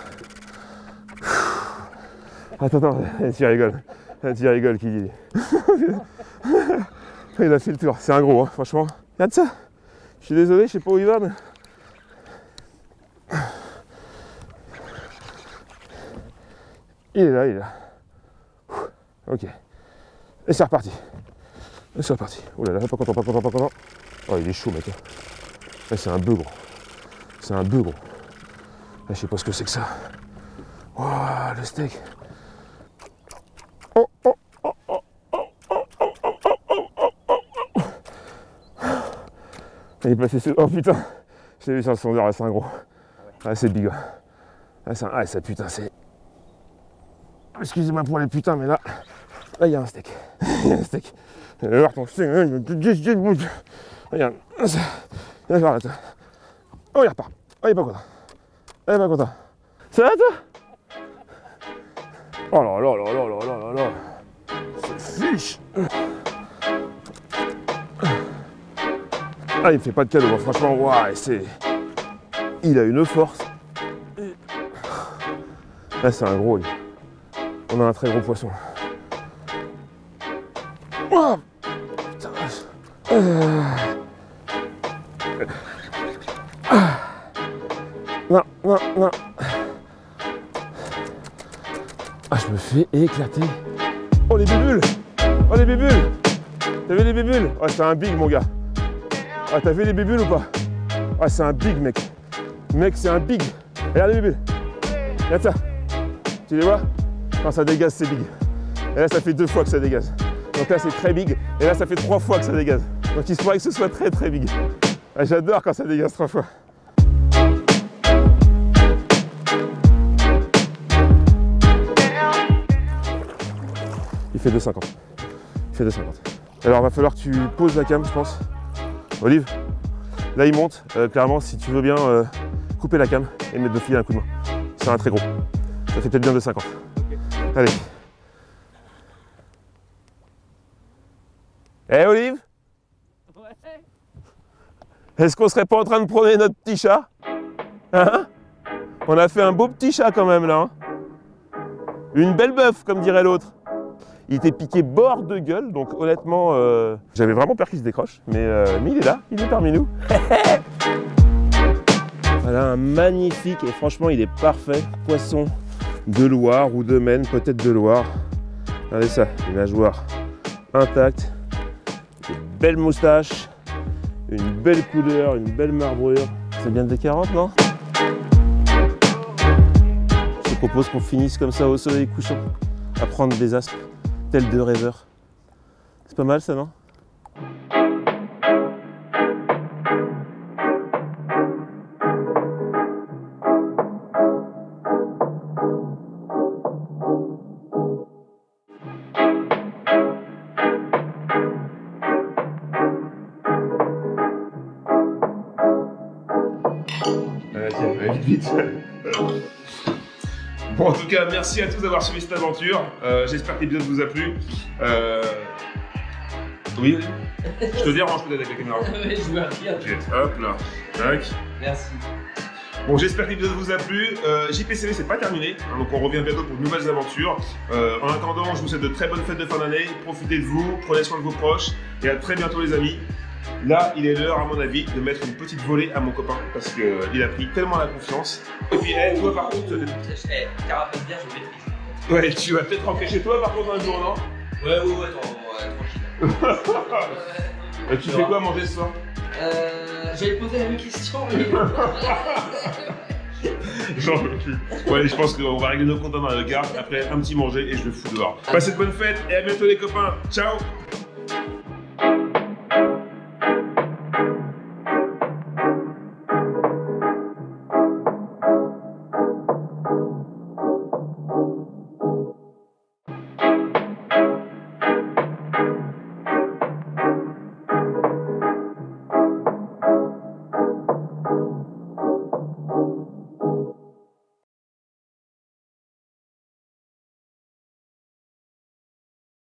Attends, attends, tu rigoles. Tu rigoles qui dit. Il a fait le tour. C'est un gros, hein, franchement. Regarde ça. Je suis désolé, je sais pas où il va, mais. Il est là, il est là. Ok. Et c'est reparti. Et c'est reparti. Oh là là, pas content, pas content, pas content. Oh, il est chaud, mec. Là, c'est un bœuf gros. C'est un bœuf gros. Là, je sais pas ce que c'est que ça. Oh, le steak. Oh, oh, oh, oh, oh, oh, oh, oh, oh, oh, oh. Il est passé sur... Oh putain. Je l'ai vu sur le sondeur, là, c'est un gros. Ah, c'est big. Ah, c'est un... Ah, ça putain, c'est... Excusez-moi pour les putains, mais là... Là, il y a un steak. Il y a un steak. Regarde ton steak. Regarde. Regarde, là. Oh, il repart. Oh, il est pas content. Il est pas content. Ça va, toi? Oh là là là là là là là là. C'est fiche. Ah, il me fait pas de cadeau, franchement, waouh, c'est... Il a une force. Là, c'est un gros, lui. On a un très gros poisson. Oh putain, euh... Non, non, non. Ah, je me fais éclater. Oh, les bébules. Oh, les bébules. T'as vu les bébules? Ah, c'est un big, mon gars. Ah, t'as vu les bébules ou pas? Ah, c'est un big, mec. Mec, c'est un big. Regarde les bébules. Regarde ça. Tu les vois? Quand ça dégaze, c'est big. Et là, ça fait deux fois que ça dégaze. Donc là, c'est très big. Et là, ça fait trois fois que ça dégaze. Donc il se pourrait que ce soit très très big. Ah, j'adore quand ça dégaze trois fois. Il fait deux cinquante. Il fait deux cinquante. Alors, il va falloir que tu poses la cam, je pense. Olive, là, il monte. Euh, clairement, si tu veux bien euh, couper la cam et mettre de filer un coup de main. C'est un très gros. Ça fait peut-être bien deux cinquante. Okay. Allez. Eh hey, Olive? Ouais. Est-ce qu'on serait pas en train de prôner notre petit chat? Hein? On a fait un beau petit chat quand même là. Hein, une belle bœuf, comme dirait l'autre. Il était piqué bord de gueule, donc honnêtement, euh, j'avais vraiment peur qu'il se décroche. Mais, euh, mais il est là, il est parmi nous. Voilà un magnifique, et franchement il est parfait, poisson de Loire ou de Maine, peut-être de Loire. Regardez ça, une nageoire intacte, une belle moustache, une belle couleur, une belle marbrure. C'est bien des quarante, non? Je te propose qu'on finisse comme ça au soleil couchant, à prendre des aspes, tel deux rêveurs. C'est pas mal ça, non? Bon, en tout cas, merci à tous d'avoir suivi cette aventure. Euh, J'espère que l'épisode vous a plu. Euh... Oui, je te dérange peut-être avec la caméra. Oui, je vois bien. Okay. Hop là. Tac. Merci. Bon, j'espère que l'épisode vous a plu. Euh, J P C V, c'est pas terminé, hein, donc on revient bientôt pour de nouvelles aventures. Euh, en attendant, je vous souhaite de très bonnes fêtes de fin d'année. Profitez de vous, prenez soin de vos proches et à très bientôt, les amis. Là, il est l'heure, à mon avis, de mettre une petite volée à mon copain parce qu'il euh, a pris tellement la confiance. Et puis, hey, toi, par contre, hey, carapet de bière, je maîtrise. Ouais, tu vas peut-être rentrer chez toi, par contre, un jour, non? Ouais, ouais, ouais, attends, ouais, tranquille. Et tu fais quoi à manger ce soir? Euh. J'allais poser la même question, mais. J'en veux plus. Bon, allez, je pense qu'on va régler nos comptes dans le regard. Après, un petit manger et je le fous dehors. Passez de bonnes fêtes et à bientôt, les copains. Ciao!